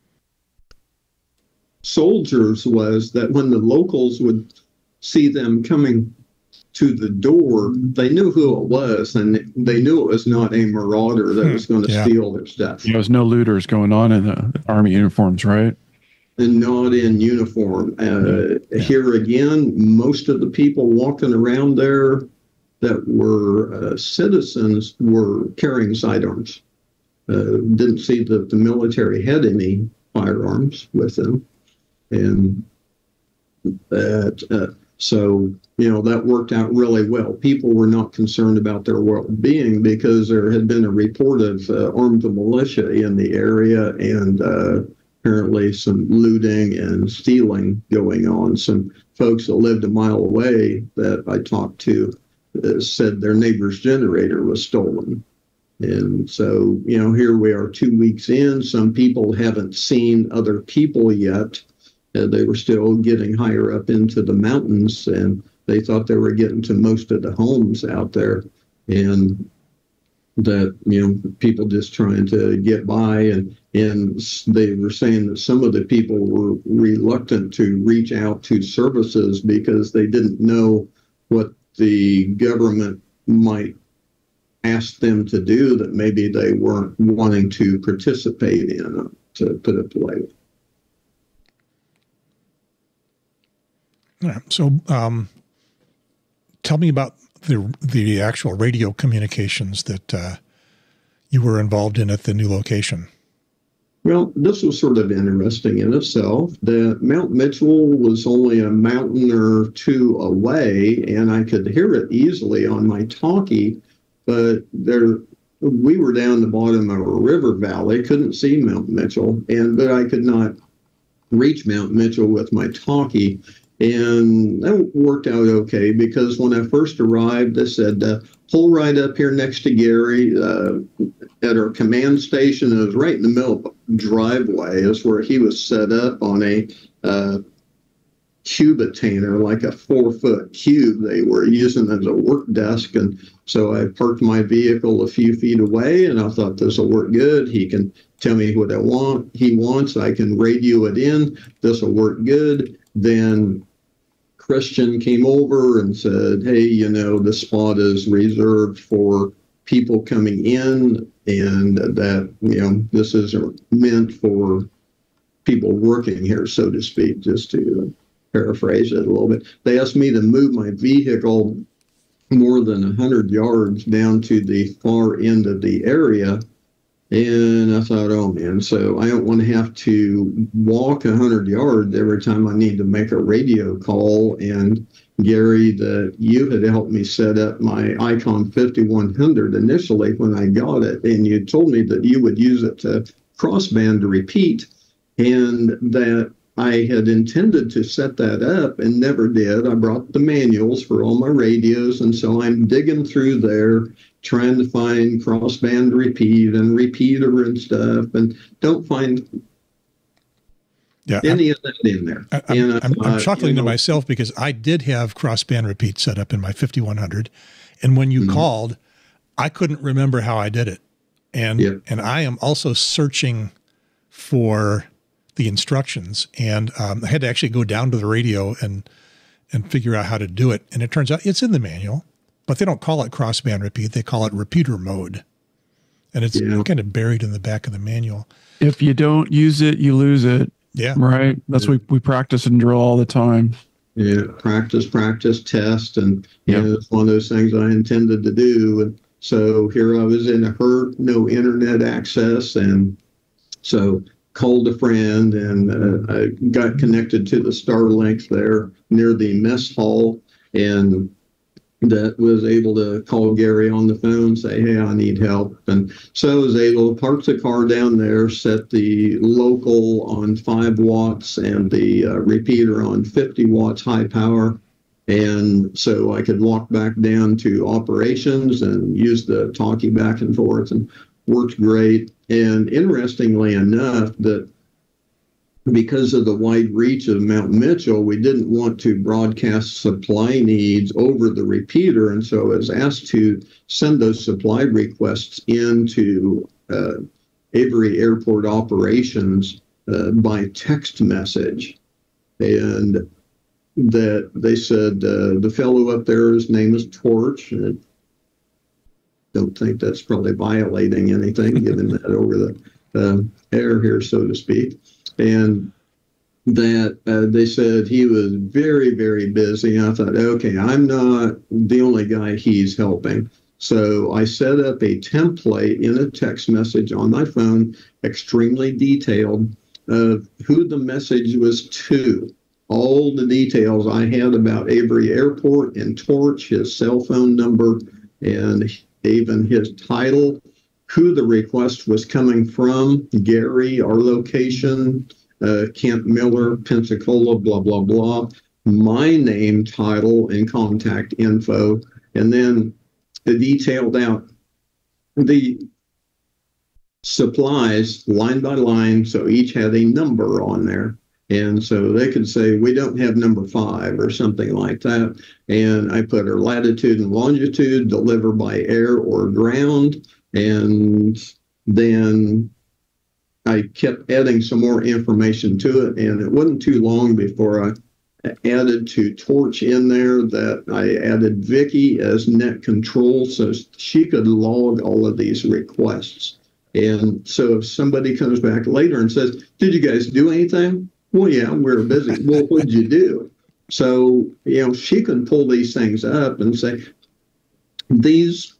soldiers was that when the locals would see them coming to the door, they knew who it was, and they knew it was not a marauder that was going to yeah. steal their stuff. There was no looters going on in the Army uniforms, right? And not in uniform. Uh, yeah. Here again, most of the people walking around there that were uh, citizens were carrying sidearms. Uh, didn't see that the military had any firearms with them. And that, uh, so, you know, that worked out really well. People were not concerned about their well-being because there had been a report of uh, armed militia in the area, and uh, apparently some looting and stealing going on. Some folks that lived a mile away that I talked to uh, said their neighbor's generator was stolen. And so, you know, here we are two weeks in. Some people haven't seen other people yet. Uh, they were still getting higher up into the mountains, and they thought they were getting to most of the homes out there, and that, you know, people just trying to get by. And, and they were saying that some of the people were reluctant to reach out to services because they didn't know what the government might ask them to do that maybe they weren't wanting to participate in, to put it politely. Yeah. So, um, tell me about the the actual radio communications that uh, you were involved in at the new location. Well, this was sort of interesting in itself. The Mount Mitchell was only a mountain or two away, and I could hear it easily on my talkie, but there we were down the bottom of a river valley, couldn't see Mount Mitchell, and but I could not reach Mount Mitchell with my talkie. And that worked out okay, because when I first arrived, they said, uh, pull right up here next to Gary uh, at our command station. It was right in the middle of a driveway. Is where he was set up on a uh, cubitainer, like a four-foot cube they were using as a work desk. And so I parked my vehicle a few feet away, and I thought, this will work good. He can tell me what I want. He wants. I can radio it in. This will work good. Then Christian came over and said, hey, you know, the spot is reserved for people coming in, and that, you know, this isn't meant for people working here, so to speak, just to paraphrase it a little bit. They asked me to move my vehicle more than one hundred yards down to the far end of the area. And I thought, oh, man, so I don't want to have to walk one hundred yards every time I need to make a radio call. And Gary, that you had helped me set up my Icon fifty-one hundred initially when I got it, and you told me that you would use it to crossband repeat, and that I had intended to set that up and never did. I brought the manuals for all my radios, and so I'm digging through there trying to find crossband repeat and repeater and stuff, and don't find yeah, any I'm, of that in there. I, I'm, and, I'm, I'm uh, chuckling you know, to myself because I did have crossband repeat set up in my fifty-one hundred, and when you mm-hmm. called, I couldn't remember how I did it, and yeah. and I am also searching for the instructions, and um, I had to actually go down to the radio and and figure out how to do it. And it turns out it's in the manual, but they don't call it crossband repeat; they call it repeater mode, and it's yeah. kind of buried in the back of the manual. If you don't use it, you lose it. Yeah, right. That's yeah. what we, we practice and drill all the time. Yeah, practice, practice, test, and you yep. know, it's one of those things I intended to do. And so here I was in a hurt, no internet access, and so called a friend, and uh, I got connected to the Starlink there near the mess hall, and that was able to call Gary on the phone, say, hey, I need help. And so I was able to park the car down there, set the local on five watts and the uh, repeater on fifty watts high power. And so I could walk back down to operations and use the talkie back and forth, and worked great. And interestingly enough, that because of the wide reach of Mount Mitchell, we didn't want to broadcast supply needs over the repeater. And so I was asked to send those supply requests into uh, Avery Airport operations uh, by text message. And that they said uh, the fellow up there, his name is Torch. And I don't think that's probably violating anything, given that over the uh, air here, so to speak. And that uh, they said he was very, very busy. And I thought, okay, I'm not the only guy he's helping. So I set up a template in a text message on my phone, extremely detailed, of who the message was to. All the details I had about Avery Airport and Torch, his cell phone number, and even his title, who the request was coming from, Gary, our location, uh, Kent Miller, Pensacola, blah, blah, blah, my name, title, and contact info, and then the detailed out the supplies line by line, so each had a number on there. And so they could say, we don't have number five or something like that. And I put our latitude and longitude, deliver by air or ground. And then I kept adding some more information to it. And it wasn't too long before I added to Torch in there that I added Vicky as net control so she could log all of these requests. And so if somebody comes back later and says, did you guys do anything? Well, yeah, we were busy. Well, what did you do? So, you know, she can pull these things up and say, these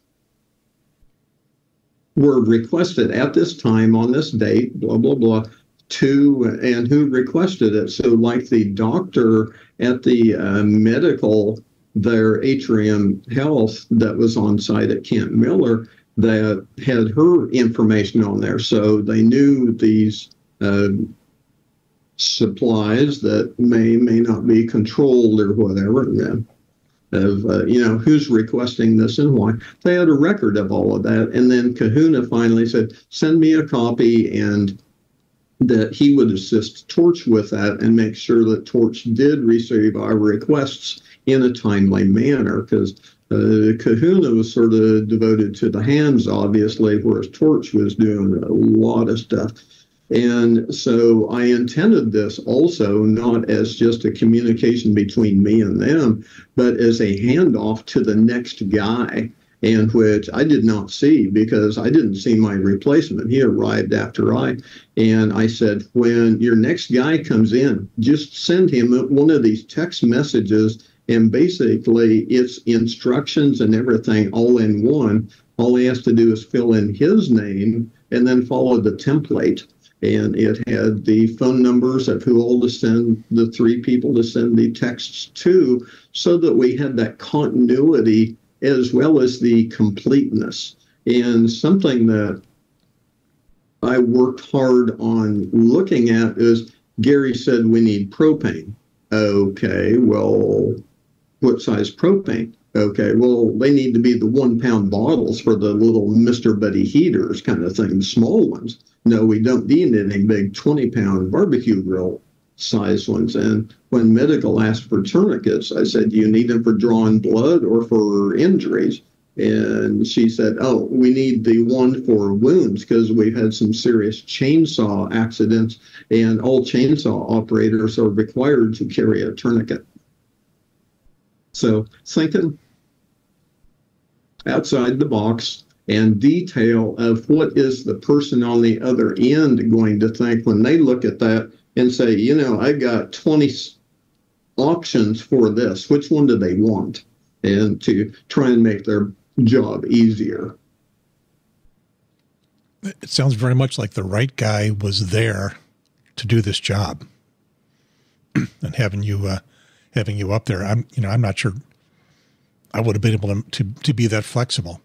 were requested at this time on this date, blah, blah, blah, to, and who requested it. So like the doctor at the uh, medical, their Atrium Health that was on site at Kent Miller, that had her information on there. So they knew these uh, supplies that may, may not be controlled or whatever. Yeah. Of, uh, you know, who's requesting this and why. They had a record of all of that. And then Kahuna finally said, send me a copy, and that he would assist Torch with that and make sure that Torch did receive our requests in a timely manner, because uh, Kahuna was sort of devoted to the hands, obviously, whereas Torch was doing a lot of stuff. And so I intended this also not as just a communication between me and them, but as a handoff to the next guy, and which I did not see because I didn't see my replacement. He arrived after I, and I said, when your next guy comes in, just send him one of these text messages, and basically it's instructions and everything all in one. All he has to do is fill in his name and then follow the template. And it had the phone numbers of who all to send, the three people to send the texts to, so that we had that continuity as well as the completeness. And something that I worked hard on looking at is, Gary said we need propane. Okay, well, what size propane? Okay, well, they need to be the one pound bottles for the little Mister Buddy heaters kind of thing, the small ones. No, we don't need any big twenty pound barbecue grill size ones. And when medical asked for tourniquets, I said, do you need them for drawing blood or for injuries? And she said, oh, we need the one for wounds because we've had some serious chainsaw accidents, and all chainsaw operators are required to carry a tourniquet. So thinking outside the box and detail of what is the person on the other end going to think when they look at that and say, you know, I got twenty options for this. Which one do they want? And to try and make their job easier. It sounds very much like the right guy was there to do this job, and having you, uh, having you up there. I'm, you know, I'm not sure I would have been able to to, to be that flexible.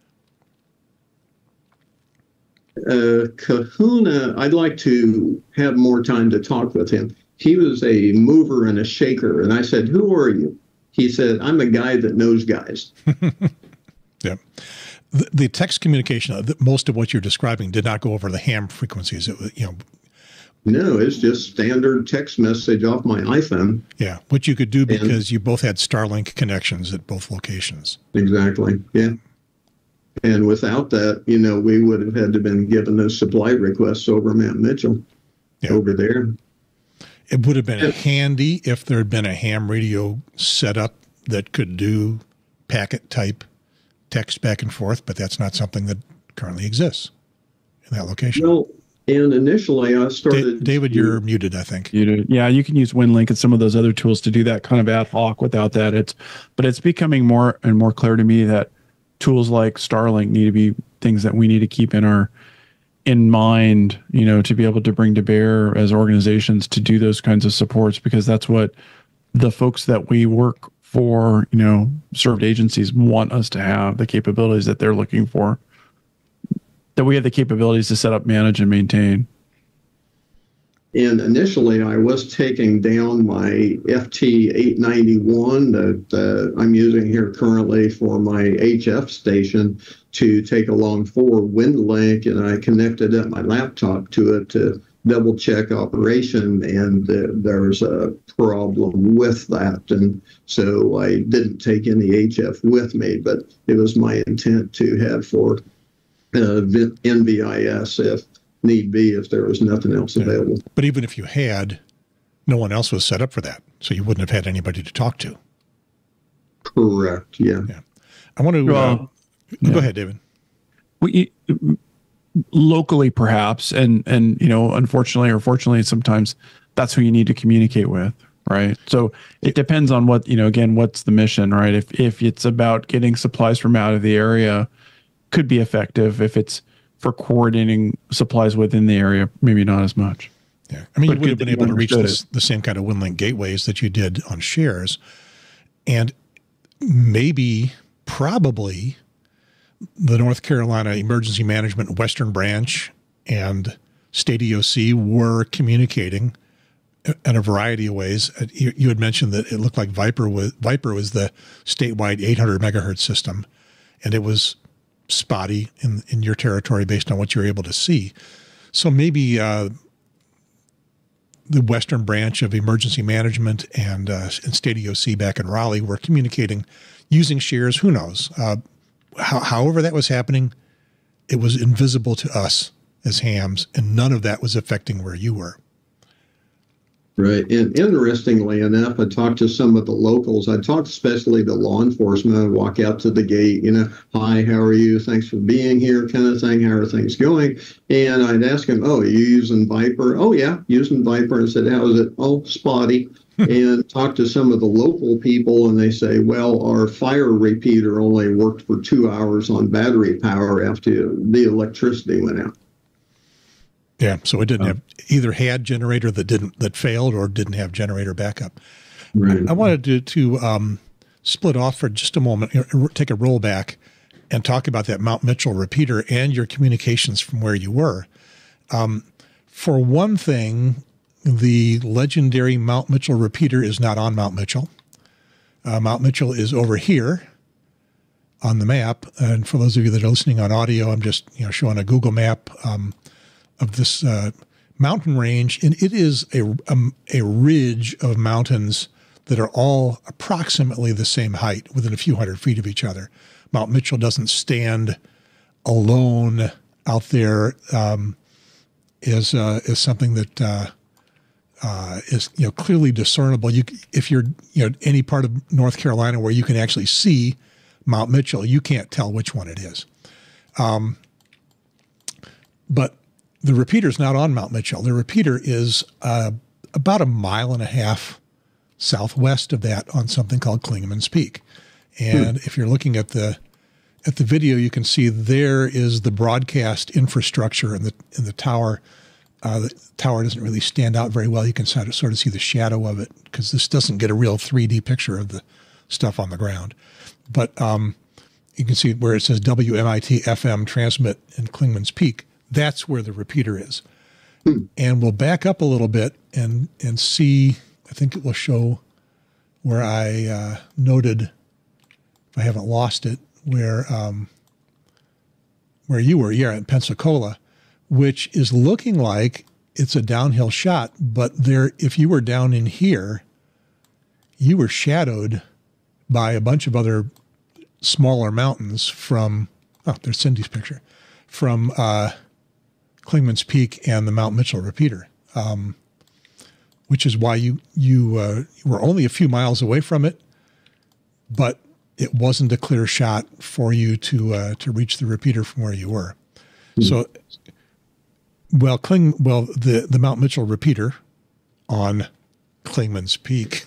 Uh, Kahuna, I'd like to have more time to talk with him. He was a mover and a shaker. And I said, who are you? He said, I'm a guy that knows guys. Yeah. The, the text communication, uh, most of what you're describing did not go over the ham frequencies. It was, you know. No, it's just standard text message off my iPhone. Yeah, which you could do because and, you both had Starlink connections at both locations. Exactly, yeah. And without that, you know, we would have had to been given those supply requests over Mount Mitchell, yeah. over there. It would have been yeah. handy if there had been a ham radio set up that could do packet type text back and forth, but that's not something that currently exists in that location. Well, and initially I started... Da David, you're muted, I think. Muted. Yeah, you can use WinLink and some of those other tools to do that kind of ad hoc without that. It's, but it's becoming more and more clear to me that tools like Starlink need to be things that we need to keep in our in mind, you know, to be able to bring to bear as organizations to do those kinds of supports, because that's what the folks that we work for, you know, served agencies want us to have, the capabilities that they're looking for, that we have the capabilities to set up, manage, and maintain. And initially, I was taking down my F T eight ninety-one that uh, I'm using here currently for my H F station to take along for WinLink, and I connected up my laptop to it to double check operation, and uh, there's a problem with that. And so I didn't take any H F with me, but it was my intent to have for uh, N V I S if need be, if there was nothing else yeah. available. But even if you had, no one else was set up for that, so you wouldn't have had anybody to talk to. Correct. Yeah. Yeah. I want to well, uh, yeah. go ahead, David. We locally, perhaps, and and you know, unfortunately or fortunately, sometimes that's who you need to communicate with, right? So it depends on what, you know. Again, what's the mission, right? If if it's about getting supplies from out of the area, could be effective. If it's for coordinating supplies within the area, maybe not as much. Yeah, I mean, but you would have been able to reach this, the same kind of WinLink gateways that you did on shares, and maybe, probably, the North Carolina Emergency Management Western Branch and State E O C were communicating in a variety of ways. You, you had mentioned that it looked like Viper was Viper was the statewide eight hundred megahertz system, and it was spotty in in your territory based on what you're able to see. So maybe uh, the Western Branch of Emergency Management and, uh, and State E O C back in Raleigh were communicating using shares. Who knows? Uh, how, however that was happening, it was invisible to us as hams, and none of that was affecting where you were. Right. And interestingly enough, I talked to some of the locals. I talked especially to law enforcement. I walk out to the gate, you know, hi, how are you? Thanks for being here, kind of thing. How are things going? And I'd ask them, oh, are you using Viper? Oh, yeah, using Viper. And said, how is it? Oh, spotty. And talk to some of the local people, and they say, well, our fire repeater only worked for two hours on battery power after the electricity went out. Yeah, so it didn't have either had generator that didn't that failed or didn't have generator backup. Right. I wanted to to um, split off for just a moment, take a roll back, and talk about that Mount Mitchell repeater and your communications from where you were. Um, for one thing, the legendary Mount Mitchell repeater is not on Mount Mitchell. Uh, Mount Mitchell is over here on the map, and for those of you that are listening on audio, I'm just you know showing a Google map. Um, of this uh, mountain range, and it is a, a, a ridge of mountains that are all approximately the same height, within a few hundred feet of each other. Mount Mitchell doesn't stand alone out there um, is uh, is something that uh, uh, is you know clearly discernible. You, if you're you know any part of North Carolina where you can actually see Mount Mitchell, you can't tell which one it is. Um, but the repeater is not on Mount Mitchell. The repeater is uh, about a mile and a half southwest of that on something called Klingman's Peak. And hmm. if you're looking at the at the video, you can see there is the broadcast infrastructure in the in the tower. Uh, the tower doesn't really stand out very well. You can sort of, sort of see the shadow of it because this doesn't get a real three D picture of the stuff on the ground. But um, you can see where it says W M I T F M transmit in Klingman's Peak. That's where the repeater is. Hmm. And we'll back up a little bit and, and see, I think it will show where I uh, noted, if I haven't lost it, where um, where you were, yeah, in Pensacola, which is looking like it's a downhill shot, but there, if you were down in here, you were shadowed by a bunch of other smaller mountains from, oh, there's Cindy's picture, from uh, Klingman's Peak and the Mount Mitchell repeater, um, which is why you you uh, were only a few miles away from it, but it wasn't a clear shot for you to uh, to reach the repeater from where you were. Mm-hmm. So, well, Kling, well, the the Mount Mitchell repeater on Klingman's Peak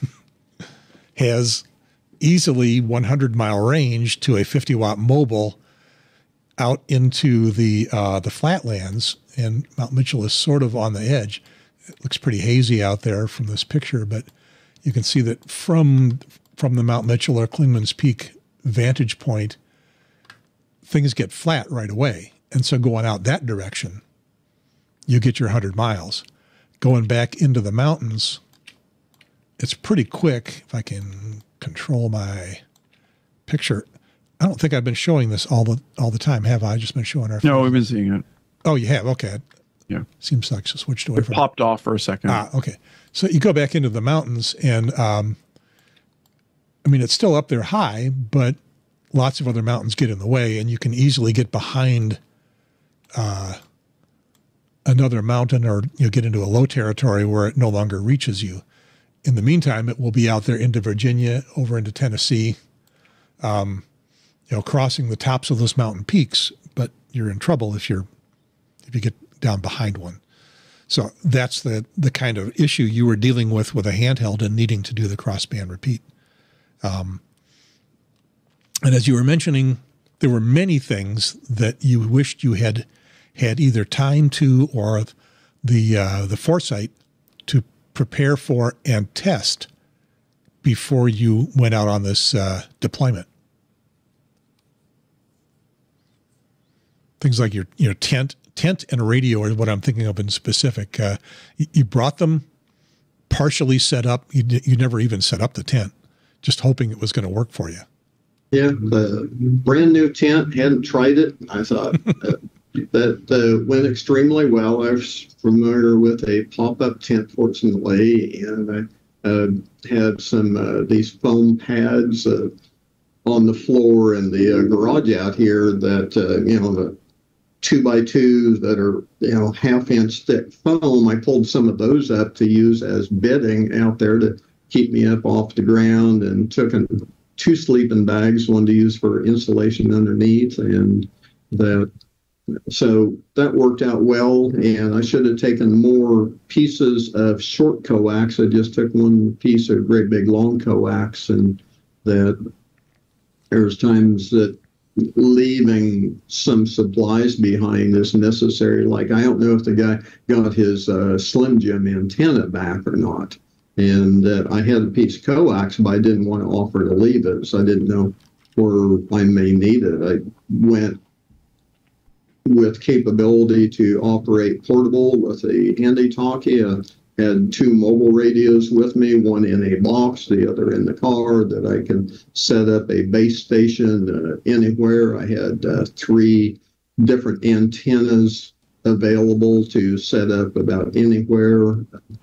has easily one hundred mile range to a fifty watt mobile out into the uh, the flatlands, and Mount Mitchell is sort of on the edge. It looks pretty hazy out there from this picture, but you can see that from from the Mount Mitchell or Klingman's Peak vantage point, things get flat right away. And so going out that direction, you get your one hundred miles. Going back into the mountains, it's pretty quick. If I can control my picture. I don't think I've been showing this all the all the time, have I? I've just been showing our. No, we've been seeing it. Oh, you have? Okay. Yeah. Seems like I switched away it from it. Popped off for a second. Ah, okay. So you go back into the mountains, and um, I mean, it's still up there high, but lots of other mountains get in the way, and you can easily get behind uh, another mountain or you know, get into a low territory where it no longer reaches you. In the meantime, it will be out there into Virginia, over into Tennessee, um, you know, crossing the tops of those mountain peaks, but you're in trouble if you're if you get down behind one. So that's the the kind of issue you were dealing with with a handheld and needing to do the crossband repeat. Um, and as you were mentioning, there were many things that you wished you had had either time to or the uh, the foresight to prepare for and test before you went out on this uh, deployment. Things like your you know tent, tent and radio is what I'm thinking of in specific. Uh, you, you brought them partially set up. You you never even set up the tent, just hoping it was going to work for you. Yeah, the brand new tent, hadn't tried it. I thought uh, that uh, went extremely well. I was familiar with a pop-up tent, fortunately, and I uh, had some uh, these foam pads uh, on the floor in the uh, garage out here that, uh, you know, the two by twos that are, you know, half inch thick foam. I pulled some of those up to use as bedding out there to keep me up off the ground, and took an, two sleeping bags, one to use for insulation underneath, and that. So that worked out well, and I should have taken more pieces of short coax. I just took one piece of great big long coax, and that there's times that leaving some supplies behind is necessary. Like, I don't know if the guy got his uh, Slim Jim antenna back or not, and that I had a piece of coax, but I didn't want to offer to leave it, so I didn't know where I may need it. I went with capability to operate portable with a handy talkie. I had two mobile radios with me, one in a box, the other in the car, that I could set up a base station uh, anywhere. I had uh, three different antennas available to set up about anywhere,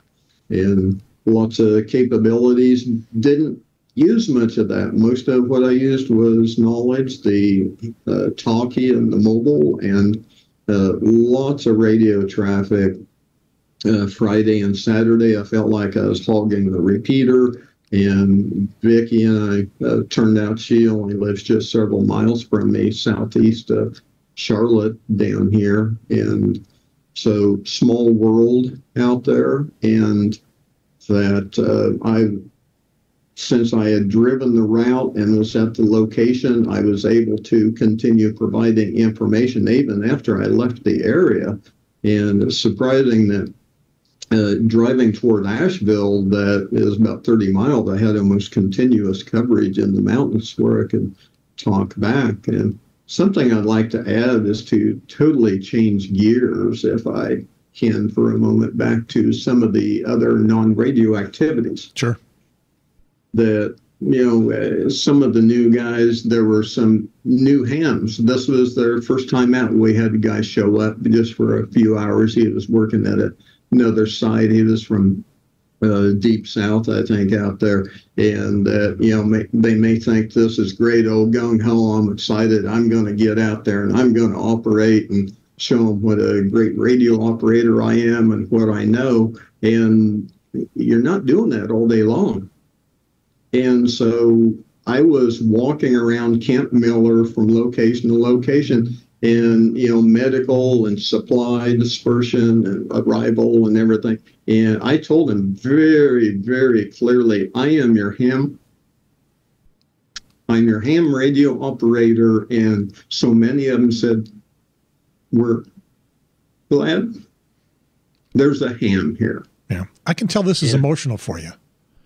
and lots of capabilities. Didn't use much of that. Most of what I used was knowledge, the uh, talkie and the mobile, and uh, lots of radio traffic. Uh, Friday and Saturday, I felt like I was hogging the repeater, and Vicki and I uh, turned out she only lives just several miles from me, southeast of Charlotte down here. And so small world out there, and that uh, I since I had driven the route and was at the location, I was able to continue providing information even after I left the area. And it's surprising that uh, driving toward Asheville, that is about thirty miles, I had almost continuous coverage in the mountains where I could talk back. And something I'd like to add is to totally change gears, if I can, for a moment, back to some of the other non-radio activities. Sure. That, you know, uh, some of the new guys, there were some new hams. This was their first time out. We had a guy show up just for a few hours. He was working at a, another site. He was from uh, deep south, I think, out there. And, uh, you know, may, they may think this is great, old gung-ho. I'm excited. I'm going to get out there and I'm going to operate and show them what a great radio operator I am and what I know. And you're not doing that all day long. And so I was walking around Camp Miller from location to location, and, you know, medical and supply dispersion and arrival and everything. And I told him very, very clearly, I am your ham. I'm your ham radio operator. And so many of them said, we're glad there's a ham here. Yeah. I can tell this is yeah. emotional for you.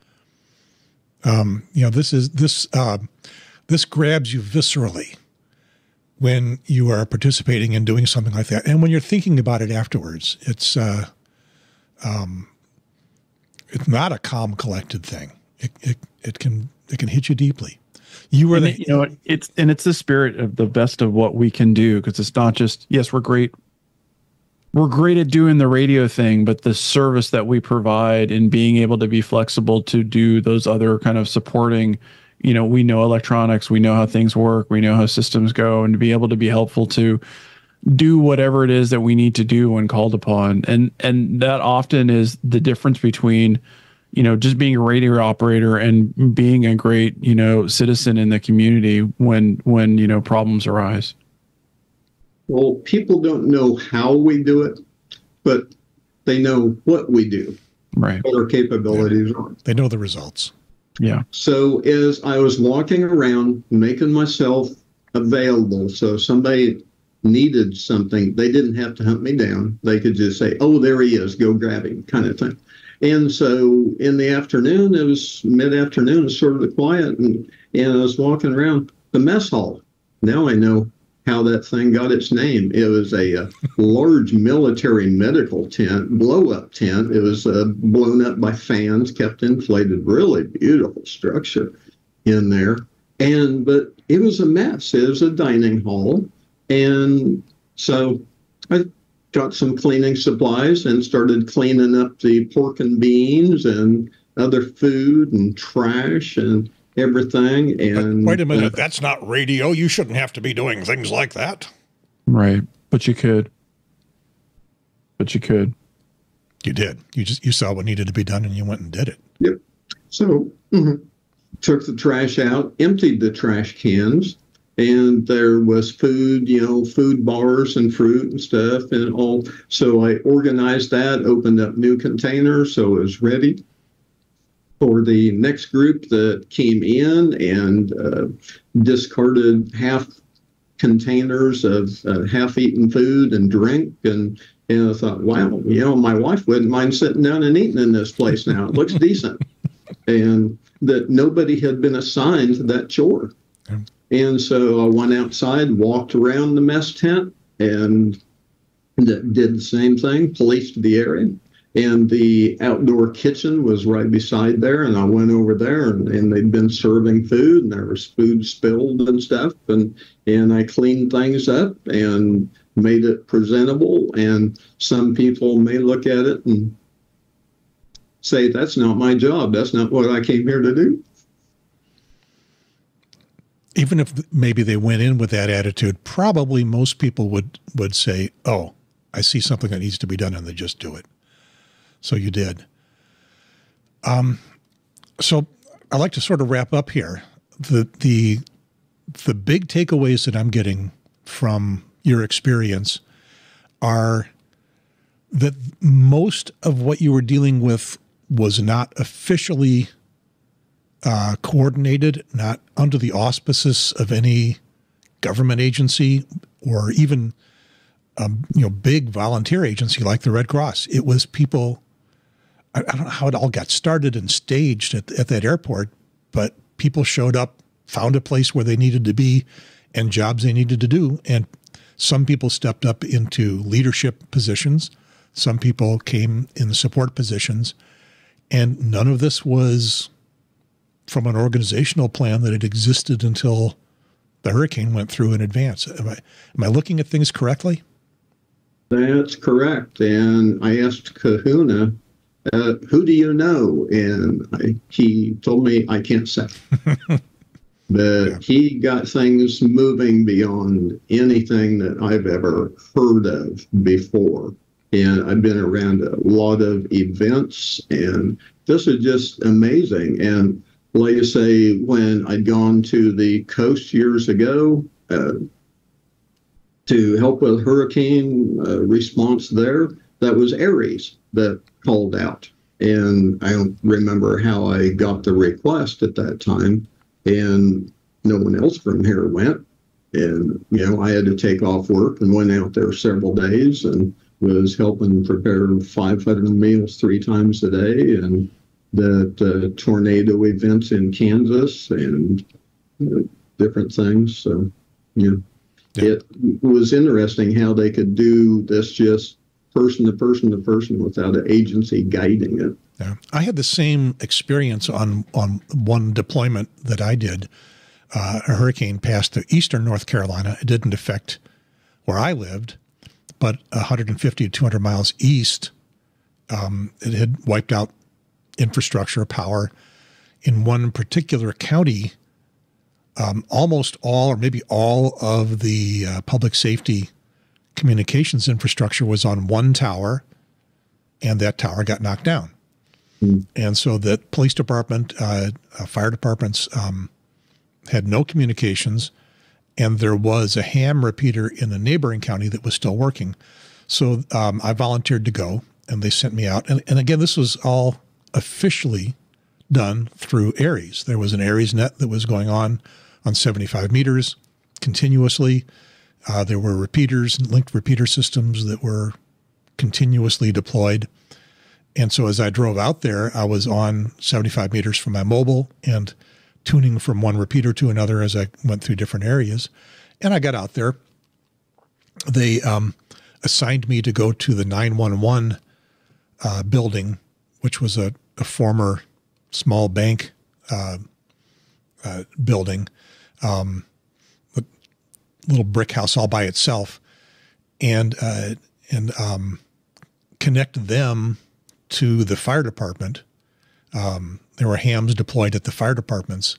Um, you know, this is this uh, this grabs you viscerally when you are participating in doing something like that, and when you're thinking about it afterwards. It's uh, um, it's not a calm, collected thing. It it it can it can hit you deeply. You were and the it, you know it's and it's the spirit of the best of what we can do, because it's not just, yes, we're great. We're great at doing the radio thing, but the service that we provide and being able to be flexible to do those other kind of supporting, you know, we know electronics, we know how things work, we know how systems go, and to be able to be helpful to do whatever it is that we need to do when called upon. And, and that often is the difference between, you know, just being a radio operator and being a great, you know, citizen in the community when, when, you know, problems arise. Well, people don't know how we do it, but they know what we do. Right. What our capabilities yeah. are. They know the results. Yeah. So as I was walking around, making myself available, so if somebody needed something, they didn't have to hunt me down. They could just say, oh, there he is, go grab him, kind of thing. And so in the afternoon, it was mid-afternoon, it was sort of quiet, and, and I was walking around the mess hall. Now I know how that thing got its name. It was a, a large military medical tent, blow-up tent. It was uh, blown up by fans, kept inflated, really beautiful structure in there. And but it was a mess. It was a dining hall. And so I got some cleaning supplies and started cleaning up the pork and beans and other food and trash and everything. And but wait a minute, uh, that's not radio. You shouldn't have to be doing things like that. Right. but you could. But you could. You did. You just you saw what needed to be done, and you went and did it. Yep. So mm-hmm. took the trash out, emptied the trash cans, and there was food, you know, food bars and fruit and stuff and all. So I organized that, opened up new containers, so it was ready for the next group that came in, and uh, discarded half containers of uh, half-eaten food and drink. And, and I thought, wow, you know, my wife wouldn't mind sitting down and eating in this place now. It looks decent. And that nobody had been assigned to that chore. Yeah. And so I went outside, walked around the mess tent, and did the same thing, policed the area. And the outdoor kitchen was right beside there, and I went over there, and, and they'd been serving food, and there was food spilled and stuff, and and I cleaned things up and made it presentable. And some people may look at it and say, that's not my job. That's not what I came here to do. Even if maybe they went in with that attitude, probably most people would, would say, oh, I see something that needs to be done, and they just do it. So you did. Um, so I'd like to sort of wrap up here. The, the, the big takeaways that I'm getting from your experience are that most of what you were dealing with was not officially uh, coordinated, not under the auspices of any government agency or even a you know, big volunteer agency like the Red Cross. It was people, I, I don't know how it all got started and staged at, at that airport, but people showed up, found a place where they needed to be and jobs they needed to do. And some people stepped up into leadership positions. Some people came in support positions. And none of this was from an organizational plan that had existed until the hurricane went through in advance. Am I, am I looking at things correctly? That's correct. And I asked Kahuna, uh, who do you know? And I, he told me, I can't say. But yeah. He got things moving beyond anything that I've ever heard of before. And I've been around a lot of events, and this is just amazing. And like I say, when I'd gone to the coast years ago uh, to help with hurricane uh, response there, that was Aries that called out. And I don't remember how I got the request at that time. And no one else from here went. And, you know, I had to take off work and went out there several days and was helping prepare five hundred meals three times a day, and that uh, tornado events in Kansas and you know, different things. So, you know, yeah. It was interesting how they could do this just person to person to person without an agency guiding it. Yeah. I had the same experience on, on one deployment that I did. Uh, a hurricane passed through eastern North Carolina. It didn't affect where I lived, but one hundred fifty to two hundred miles east, um, it had wiped out infrastructure, power. In one particular county, um, almost all or maybe all of the uh, public safety communications infrastructure was on one tower, and that tower got knocked down. Mm. And so the police department, uh, uh, fire departments um, had no communications, and there was a ham repeater in a neighboring county that was still working. So um, I volunteered to go, and they sent me out. And, and again, this was all officially done through Aries. There was an Aries net that was going on on seventy-five meters continuously. Uh, there were repeaters, linked repeater systems that were continuously deployed. And so as I drove out there, I was on seventy-five meters from my mobile and tuning from one repeater to another as I went through different areas. And I got out there. They um, assigned me to go to the nine one one uh, building, which was a, a former small bank uh, uh, building, um, a little brick house all by itself, and uh, and um, connect them to the fire department. Um, there were hams deployed at the fire departments,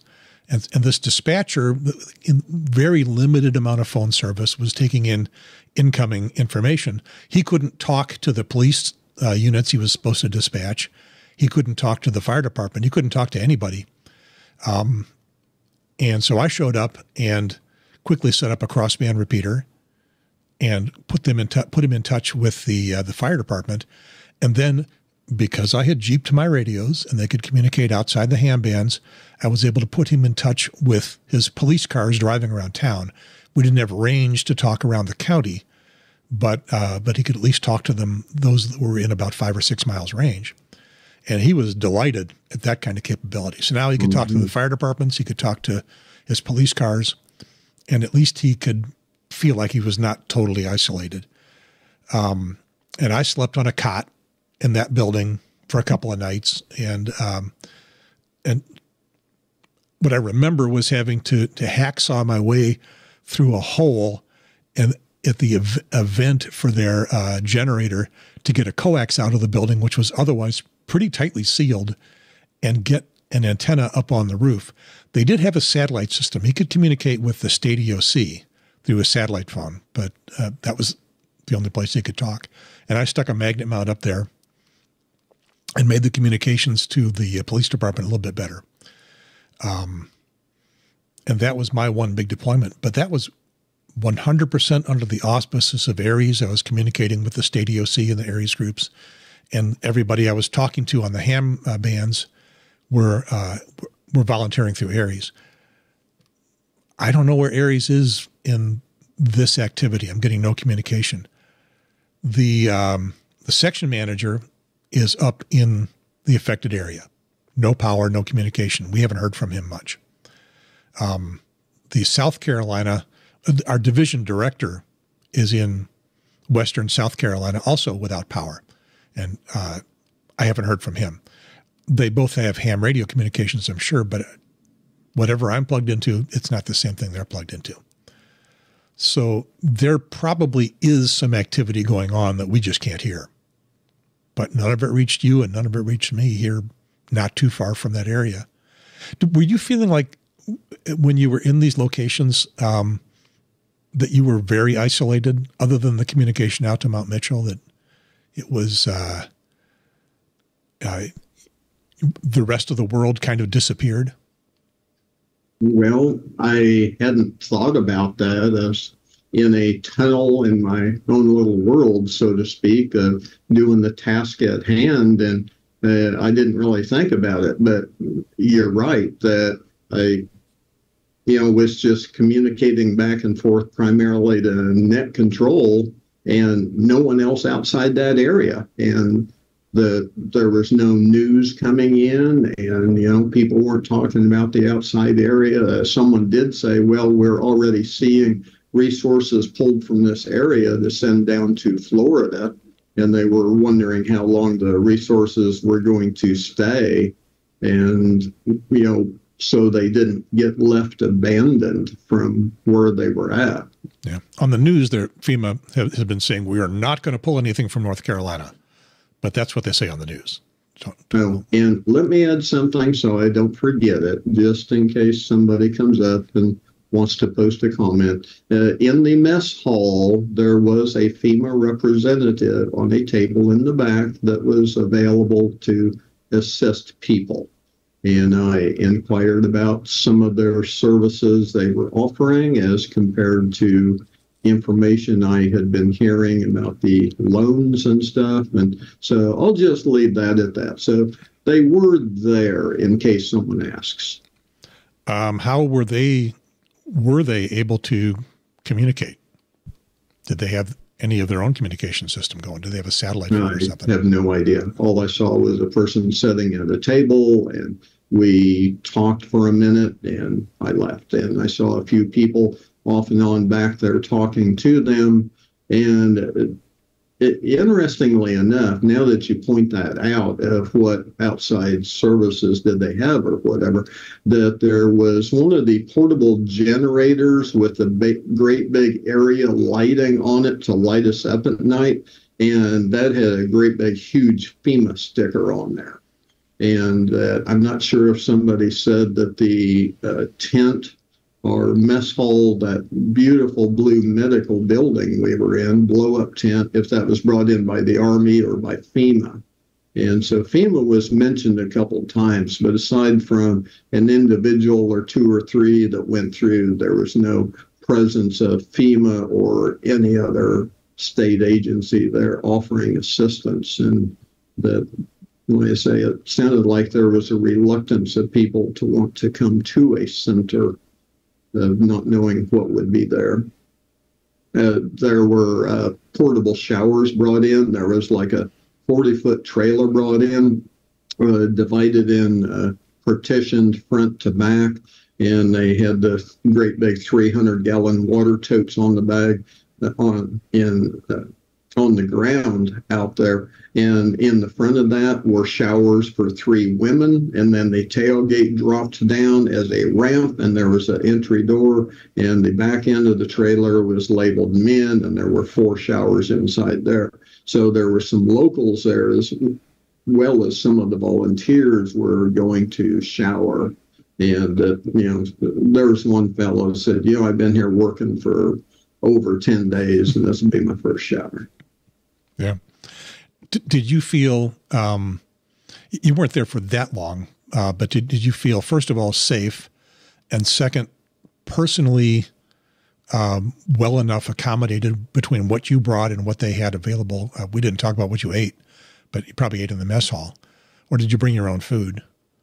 And, and this dispatcher, in very limited amount of phone service, was taking in incoming information. He couldn't talk to the police uh, units he was supposed to dispatch. He couldn't talk to the fire department. He couldn't talk to anybody. Um, and so I showed up and quickly set up a crossband repeater and put them in put him in touch with the uh, the fire department. And then, because I had jeeped my radios and they could communicate outside the ham bands, I was able to put him in touch with his police cars driving around town. We didn't have range to talk around the county, but uh, but he could at least talk to them, those that were in about five or six miles range. And he was delighted at that kind of capability. So now he could mm-hmm. talk to the fire departments, he could talk to his police cars, and at least he could feel like he was not totally isolated. Um, and I slept on a cot in that building for a couple of nights. And, um, and what I remember was having to, to hacksaw my way through a hole and at the ev- event for their uh, generator to get a coax out of the building, which was otherwise pretty tightly sealed, and get an antenna up on the roof. They did have a satellite system. He could communicate with the state E O C through a satellite phone, but uh, that was the only place he could talk. And I stuck a magnet mount up there and made the communications to the uh, police department a little bit better. Um, and that was my one big deployment. But that was one hundred percent under the auspices of ARES. I was communicating with the state E O C and the ARES groups, and everybody I was talking to on the ham uh, bands were uh, were volunteering through ARES. I don't know where ARES is in this activity. I'm getting no communication. The um, the section manager is up in the affected area. No power, no communication. We haven't heard from him much. Um, the South Carolina, our division director is in Western South Carolina, also without power. And uh, I haven't heard from him. They both have ham radio communications, I'm sure, but whatever I'm plugged into, it's not the same thing they're plugged into. So there probably is some activity going on that we just can't hear. But none of it reached you and none of it reached me here, not too far from that area. Were you feeling like when you were in these locations um, that you were very isolated, other than the communication out to Mount Mitchell, that it was uh, uh, the rest of the world kind of disappeared? Well, I hadn't thought about that. I was in a tunnel in my own little world, so to speak, of doing the task at hand, and uh, I didn't really think about it. But you're right that I, you know, was just communicating back and forth primarily to net control, and no one else outside that area. And the there was no news coming in, and you know, people weren't talking about the outside area. Uh, someone did say, well, we're already seeing resources pulled from this area to send down to Florida, and they were wondering how long the resources were going to stay. And you know, so they didn't get left abandoned from where they were at. Yeah. On the news there, FEMA have, has been saying we are not going to pull anything from North Carolina. But that's what they say on the news. Don't, don't oh, and let me add something so I don't forget it, just in case somebody comes up and wants to post a comment. Uh, in the mess hall, there was a FEMA representative on a table in the back that was available to assist people. And I inquired about some of their services they were offering as compared to information I had been hearing about the loans and stuff. And so I'll just leave that at that. So they were there in case someone asks. Um, how were they, were they able to communicate? Did they have any of their own communication system going? Do they have a satellite phone or something? I have no idea. All I saw was a person sitting at a table, and we talked for a minute and I left. And I saw a few people off and on back there talking to them. And it, it, interestingly enough, now that you point that out of what outside services did they have or whatever, that there was one of the portable generators with a big, great big area lighting on it to light us up at night. And that had a great big huge FEMA sticker on there. And uh, I'm not sure if somebody said that the uh, tent or mess hall, that beautiful blue medical building we were in, blow-up tent, if that was brought in by the Army or by FEMA. And so FEMA was mentioned a couple of times, but aside from an individual or two or three that went through, there was no presence of FEMA or any other state agency there offering assistance. And that, when I say it sounded like there was a reluctance of people to want to come to a center, of not knowing what would be there. Uh, there were uh, portable showers brought in. There was like a forty-foot trailer brought in, uh, divided in, uh, partitioned front to back, and they had the great big three hundred gallon water totes on the bag uh, on in uh, on the ground out there. And in the front of that were showers for three women, and then the tailgate dropped down as a ramp, and there was an entry door, and the back end of the trailer was labeled men, and there were four showers inside there. So there were some locals there as well as some of the volunteers were going to shower. And, uh, you know, there was one fellow who said, you know, I've been here working for over ten days, and this will be my first shower. Yeah. D- did you feel, um, you weren't there for that long, uh, but did, did you feel, first of all, safe, and second, personally um, well enough accommodated between what you brought and what they had available? Uh, we didn't talk about what you ate, but you probably ate in the mess hall. Or did you bring your own food?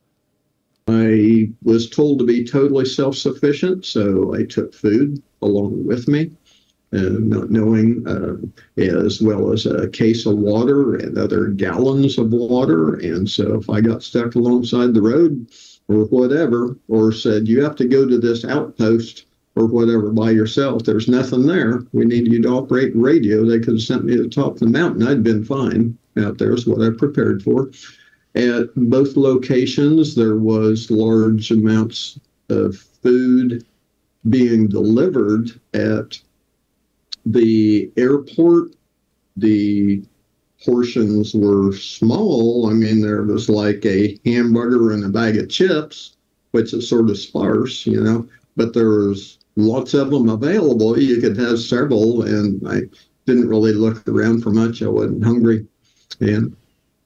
I was told to be totally self-sufficient, so I took food along with me. And not knowing, uh, as well as a case of water and other gallons of water. And so if I got stuck alongside the road or whatever, or said, you have to go to this outpost or whatever by yourself, there's nothing there, we need you to operate radio, they could have sent me to the top of the mountain. I'd been fine out there, is what I prepared for. At both locations, there was large amounts of food being delivered. At the airport, the portions were small. I mean, there was like a hamburger and a bag of chips, which is sort of sparse, you know, but there was lots of them available. You could have several, and I didn't really look around for much. I wasn't hungry. And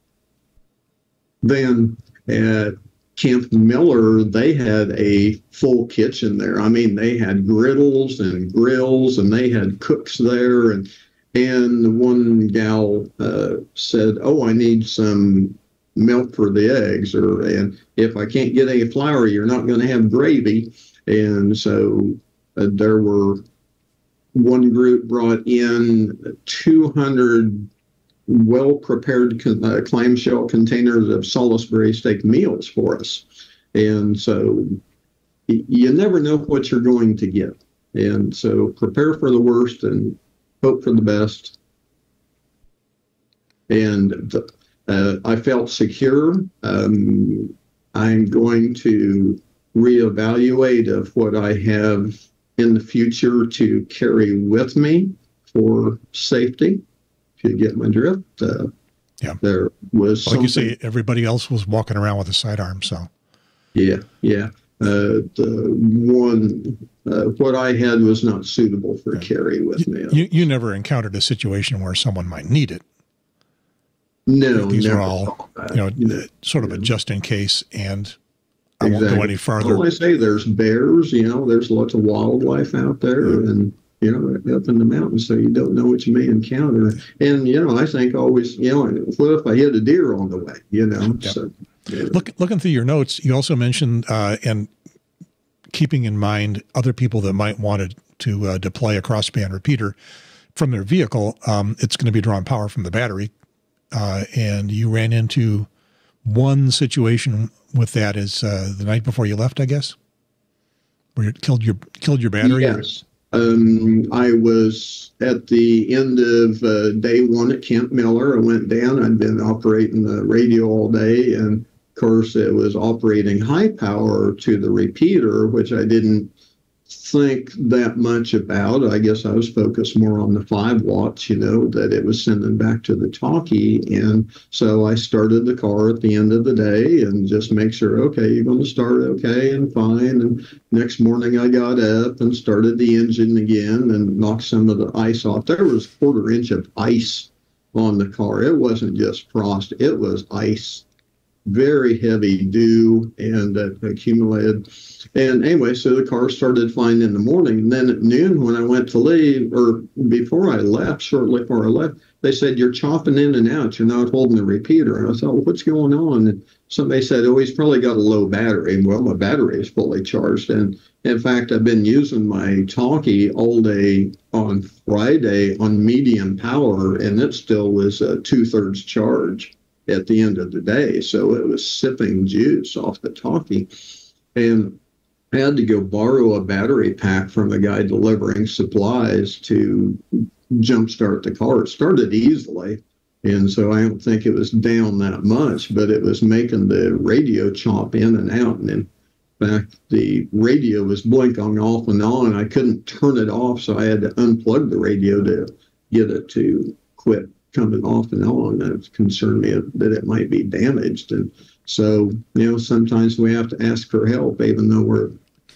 then at Camp Miller, they had a full kitchen there. I mean, they had griddles and grills, and they had cooks there. And and the one gal uh, said, "Oh, I need some milk for the eggs," or and if I can't get any flour, you're not going to have gravy. And so uh, there were one group brought in two hundred well-prepared con- uh, clamshell containers of Salisbury steak meals for us. And so y- you never know what you're going to get. And so prepare for the worst and hope for the best. And the, uh, I felt secure. Um, I'm going to reevaluate of what I have in the future to carry with me for safety. If you get my drift, uh, yeah. There was well, like you say, everybody else was walking around with a sidearm, so. Yeah, yeah. Uh, the one, uh, what I had was not suitable for yeah. carry with you, me. You, you never encountered a situation where someone might need it. No, These never are all, you know, no. sort of a just in case, and I exactly. won't go any farther. Well, I say there's bears, you know, there's lots of wildlife out there, yeah. and you know, up in the mountains, so you don't know what you may encounter. And, you know, I think always, you know, what if I hit a deer on the way, you know? Yep. So, yeah. Look, looking through your notes, you also mentioned, uh, and keeping in mind other people that might want to, to uh, deploy a crossband repeater from their vehicle, um, it's going to be drawing power from the battery. Uh, and you ran into one situation with that is uh, the night before you left, I guess, where you killed your, killed your battery? Yes. Um, I was at the end of uh, day one at Camp Miller. I went down. I'd been operating the radio all day, and of course it was operating high power to the repeater, which I didn't think that much about it. I guess I was focused more on the five watts, you know, that it was sending back to the talkie. And so I started the car at the end of the day and just make sure, okay, you're going to start okay and fine. And next morning I got up and started the engine again and knocked some of the ice off. There was a quarter inch of ice on the car. It wasn't just frost, it was ice. Very heavy dew and uh, accumulated. And anyway, so the car started fine in the morning. And then at noon, when I went to leave, or before I left, shortly before I left, they said, you're chopping in and out. You're not holding the repeater. And I thought, well, what's going on? And somebody said, oh, he's probably got a low battery. Well, my battery is fully charged. And in fact, I've been using my talkie all day on Friday on medium power, and it still was a two-thirds charge at the end of the day. So it was sipping juice off the talkie. And I had to go borrow a battery pack from a guy delivering supplies to jumpstart the car. It started easily. And so I don't think it was down that much, but it was making the radio chop in and out. And in fact, the radio was blinking off and on. I couldn't turn it off, so I had to unplug the radio to get it to quit coming off and on. That concerned me that it might be damaged. And so, you know, sometimes we have to ask for help, even though we're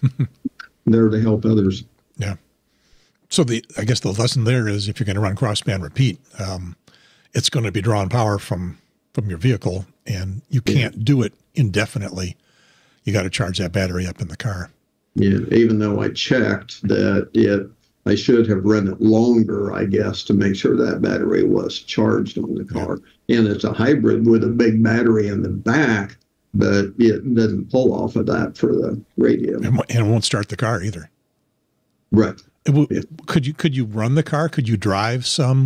there to help others. Yeah. So the, I guess the lesson there is if you're going to run crossband repeat, um, it's going to be drawing power from, from your vehicle, and you can't yeah. do it indefinitely. You got to charge that battery up in the car. Yeah. Even though I checked that it, I should have run it longer, I guess, to make sure that battery was charged on the car. Yeah. And it's a hybrid with a big battery in the back, but it doesn't pull off of that for the radio. And it won't start the car either. Right. It will, yeah. Could you could you run the car? Could you drive some?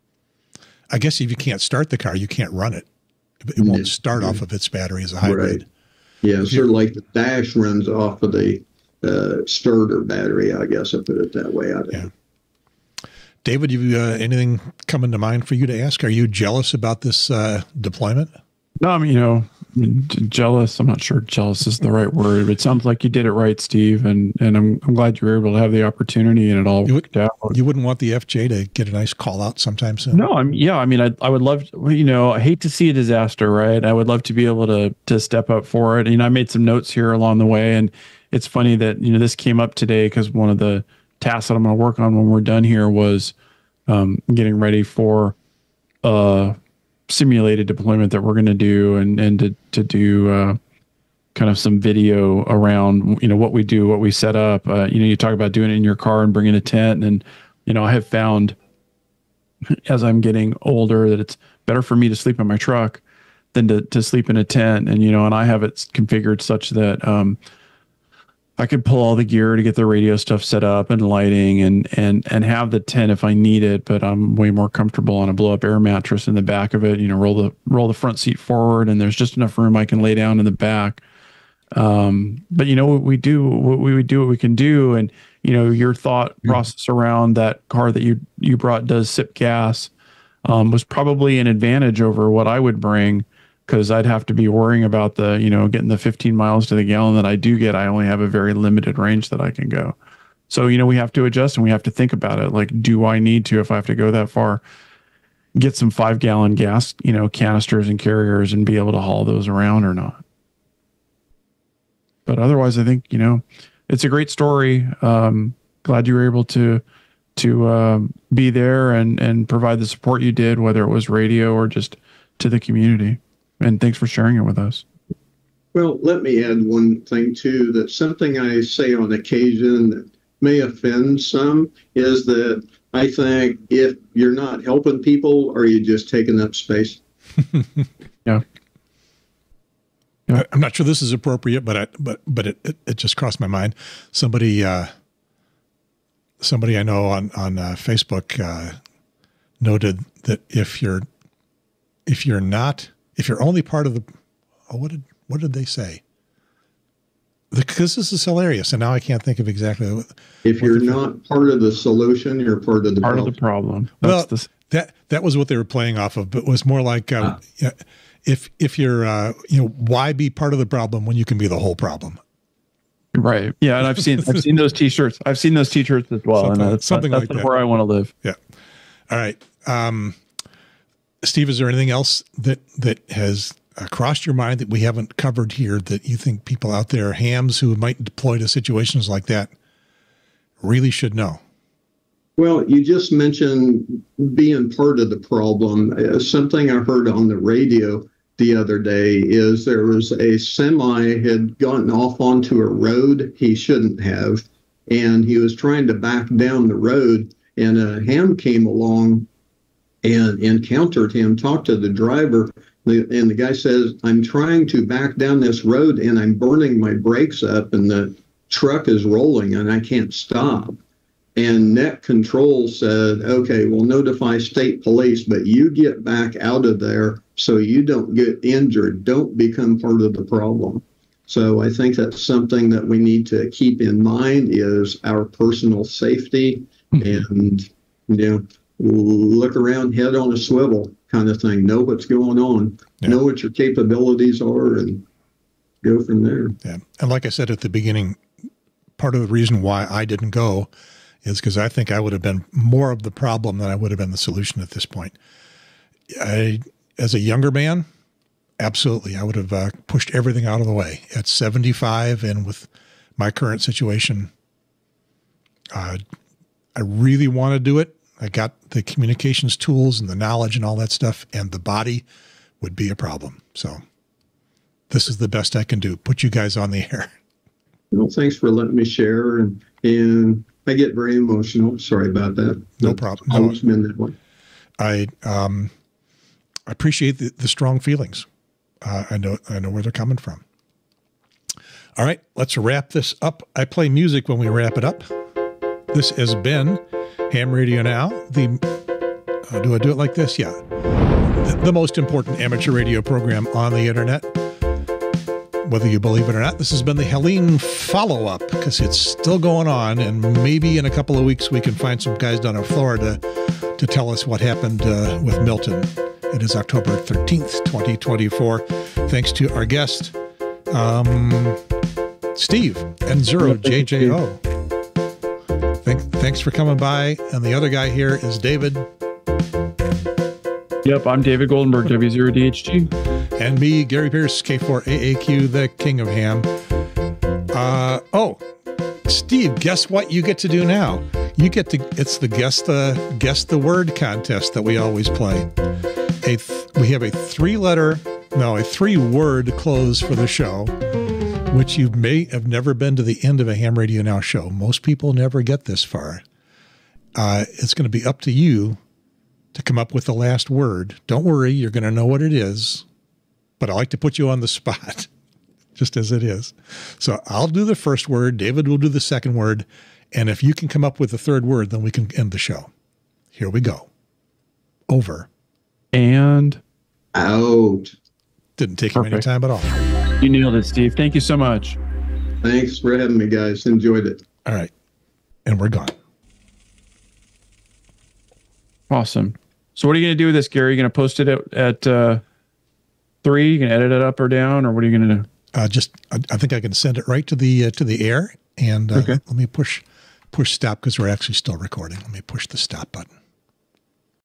I guess if you can't start the car, you can't run it. It won't yeah. start yeah. off of its battery as a hybrid. Right. Yeah, sort of like the dash runs off of the Uh, starter battery, I guess I put it that way. I yeah. David, you uh, anything coming to mind for you to ask? Are you jealous about this uh, deployment? No, I mean, you know, jealous. I'm not sure jealous is the right word, but it sounds like you did it right, Steve. And and I'm I'm glad you were able to have the opportunity and it all you worked would, out. You wouldn't want the F J to get a nice call out sometime soon? No, I'm yeah. I mean, I I would love to, you know, I hate to see a disaster, right? I would love to be able to to step up for it. You know, I made some notes here along the way, and it's funny that, you know, this came up today because one of the tasks that I'm going to work on when we're done here was um, getting ready for a simulated deployment that we're going to do, and and to to do uh, kind of some video around, you know, what we do, what we set up. Uh, you know, you talk about doing it in your car and bringing a tent, and you know, I have found as I'm getting older that it's better for me to sleep in my truck than to to sleep in a tent, and you know, and I have it configured such that um, I could pull all the gear to get the radio stuff set up and lighting and and and have the tent if I need it, but I'm way more comfortable on a blow up air mattress in the back of it. You know, roll the roll the front seat forward, and there's just enough room I can lay down in the back. Um, but you know what we do, what we would do, what we can do, and you know, your thought process around that car that you you brought does sip gas um, was probably an advantage over what I would bring. Because I'd have to be worrying about the, you know, getting the fifteen miles to the gallon that I do get. I only have a very limited range that I can go. So, you know, we have to adjust and we have to think about it. Like, do I need to, if I have to go that far, get some five gallon gas, you know, canisters and carriers and be able to haul those around or not? But otherwise, I think, you know, it's a great story. Um, glad you were able to to um, be there and, and provide the support you did, whether it was radio or just to the community. And thanks for sharing it with us. Well, let me add one thing, too, that something I say on occasion that may offend some is that I think if you're not helping people, are you just taking up space? Yeah. Yeah. I'm not sure this is appropriate, but I, but but it, it, it just crossed my mind. Somebody uh, somebody I know on on uh, Facebook uh, noted that if you're if you're not if you're only part of the oh, what did what did they say? Because this is hilarious, and now I can't think of exactly what. If you're not part of the solution, you're part of the part problem. of the problem. Well, That's the... that that was what they were playing off of, but it was more like uh, ah. if if you're uh, you know, why be part of the problem when you can be the whole problem? Right. Yeah, and I've seen I've seen those T-shirts. I've seen those T-shirts as well, something, and that's, something that's like that. where I want to live. Yeah. All right, um, Steve. Is there anything else that that has uh, crossed your mind that we haven't covered here that you think people out there, hams who might deploy to situations like that, really should know? Well, you just mentioned being part of the problem. Uh, something I heard on the radio the other day is there was a semi had gotten off onto a road he shouldn't have, and he was trying to back down the road, and a ham came along and encountered him, talked to the driver, and the guy says, I'm trying to back down this road and I'm burning my brakes up and the truck is rolling and I can't stop. And Net Control said, okay, we'll notify state police, but you get back out of there so you don't get injured. Don't become part of the problem. So I think that's something that we need to keep in mind is our personal safety and, you know, look around, head on a swivel kind of thing. Know what's going on. Yeah. Know what your capabilities are and go from there. Yeah. And like I said at the beginning, part of the reason why I didn't go is because I think I would have been more of the problem than I would have been the solution at this point. I, as a younger man, absolutely, I would have uh, pushed everything out of the way. At seventy-five and with my current situation, uh, I really want to do it. I got the communications tools and the knowledge and all that stuff, and the body would be a problem. So this is the best I can do. Put you guys on the air. Well, thanks for letting me share, and and I get very emotional. Sorry about that. No That's problem. Always No, been that way. I um, appreciate the, the strong feelings. Uh, I know I know where they're coming from. All right, let's wrap this up. I play music when we wrap it up. This has been Ham Radio Now. The uh, do I do it like this? Yeah, the, the most important amateur radio program on the internet. Whether you believe it or not, this has been the Helene Follow-up because it's still going on, and maybe in a couple of weeks we can find some guys down in Florida to tell us what happened uh, with Milton. It is October thirteenth, twenty twenty-four. Thanks to our guest, um, Steve N zero J J O. Thank, thanks for coming by. And the other guy here is David. Yep, I'm David Goldenberg, W zero D H G. And me, Gary Pierce, K four A A Q, the king of ham. Uh, oh, Steve, guess what you get to do now? You get to, it's the guess the, guess the word contest that we always play. A th we have a three-letter, no, a three-word close for the show, which you may have never been to the end of a Ham Radio Now show. Most people never get this far. Uh, it's going to be up to you to come up with the last word. Don't worry, you're going to know what it is, but I like to put you on the spot, just as it is. So I'll do the first word, David will do the second word, and if you can come up with the third word, then we can end the show. Here we go. Over. And out. Didn't take you any time at all. You nailed it, Steve. Thank you so much. Thanks for having me, guys. Enjoyed it. All right. And we're gone. Awesome. So what are you going to do with this, Gary? Are you going to post it at, at uh, three? You can edit it up or down, or what are you going to do? Uh, just, I, I think I can send it right to the uh, to the air. And uh, okay. Let me push push stop because we're actually still recording. Let me push the stop button.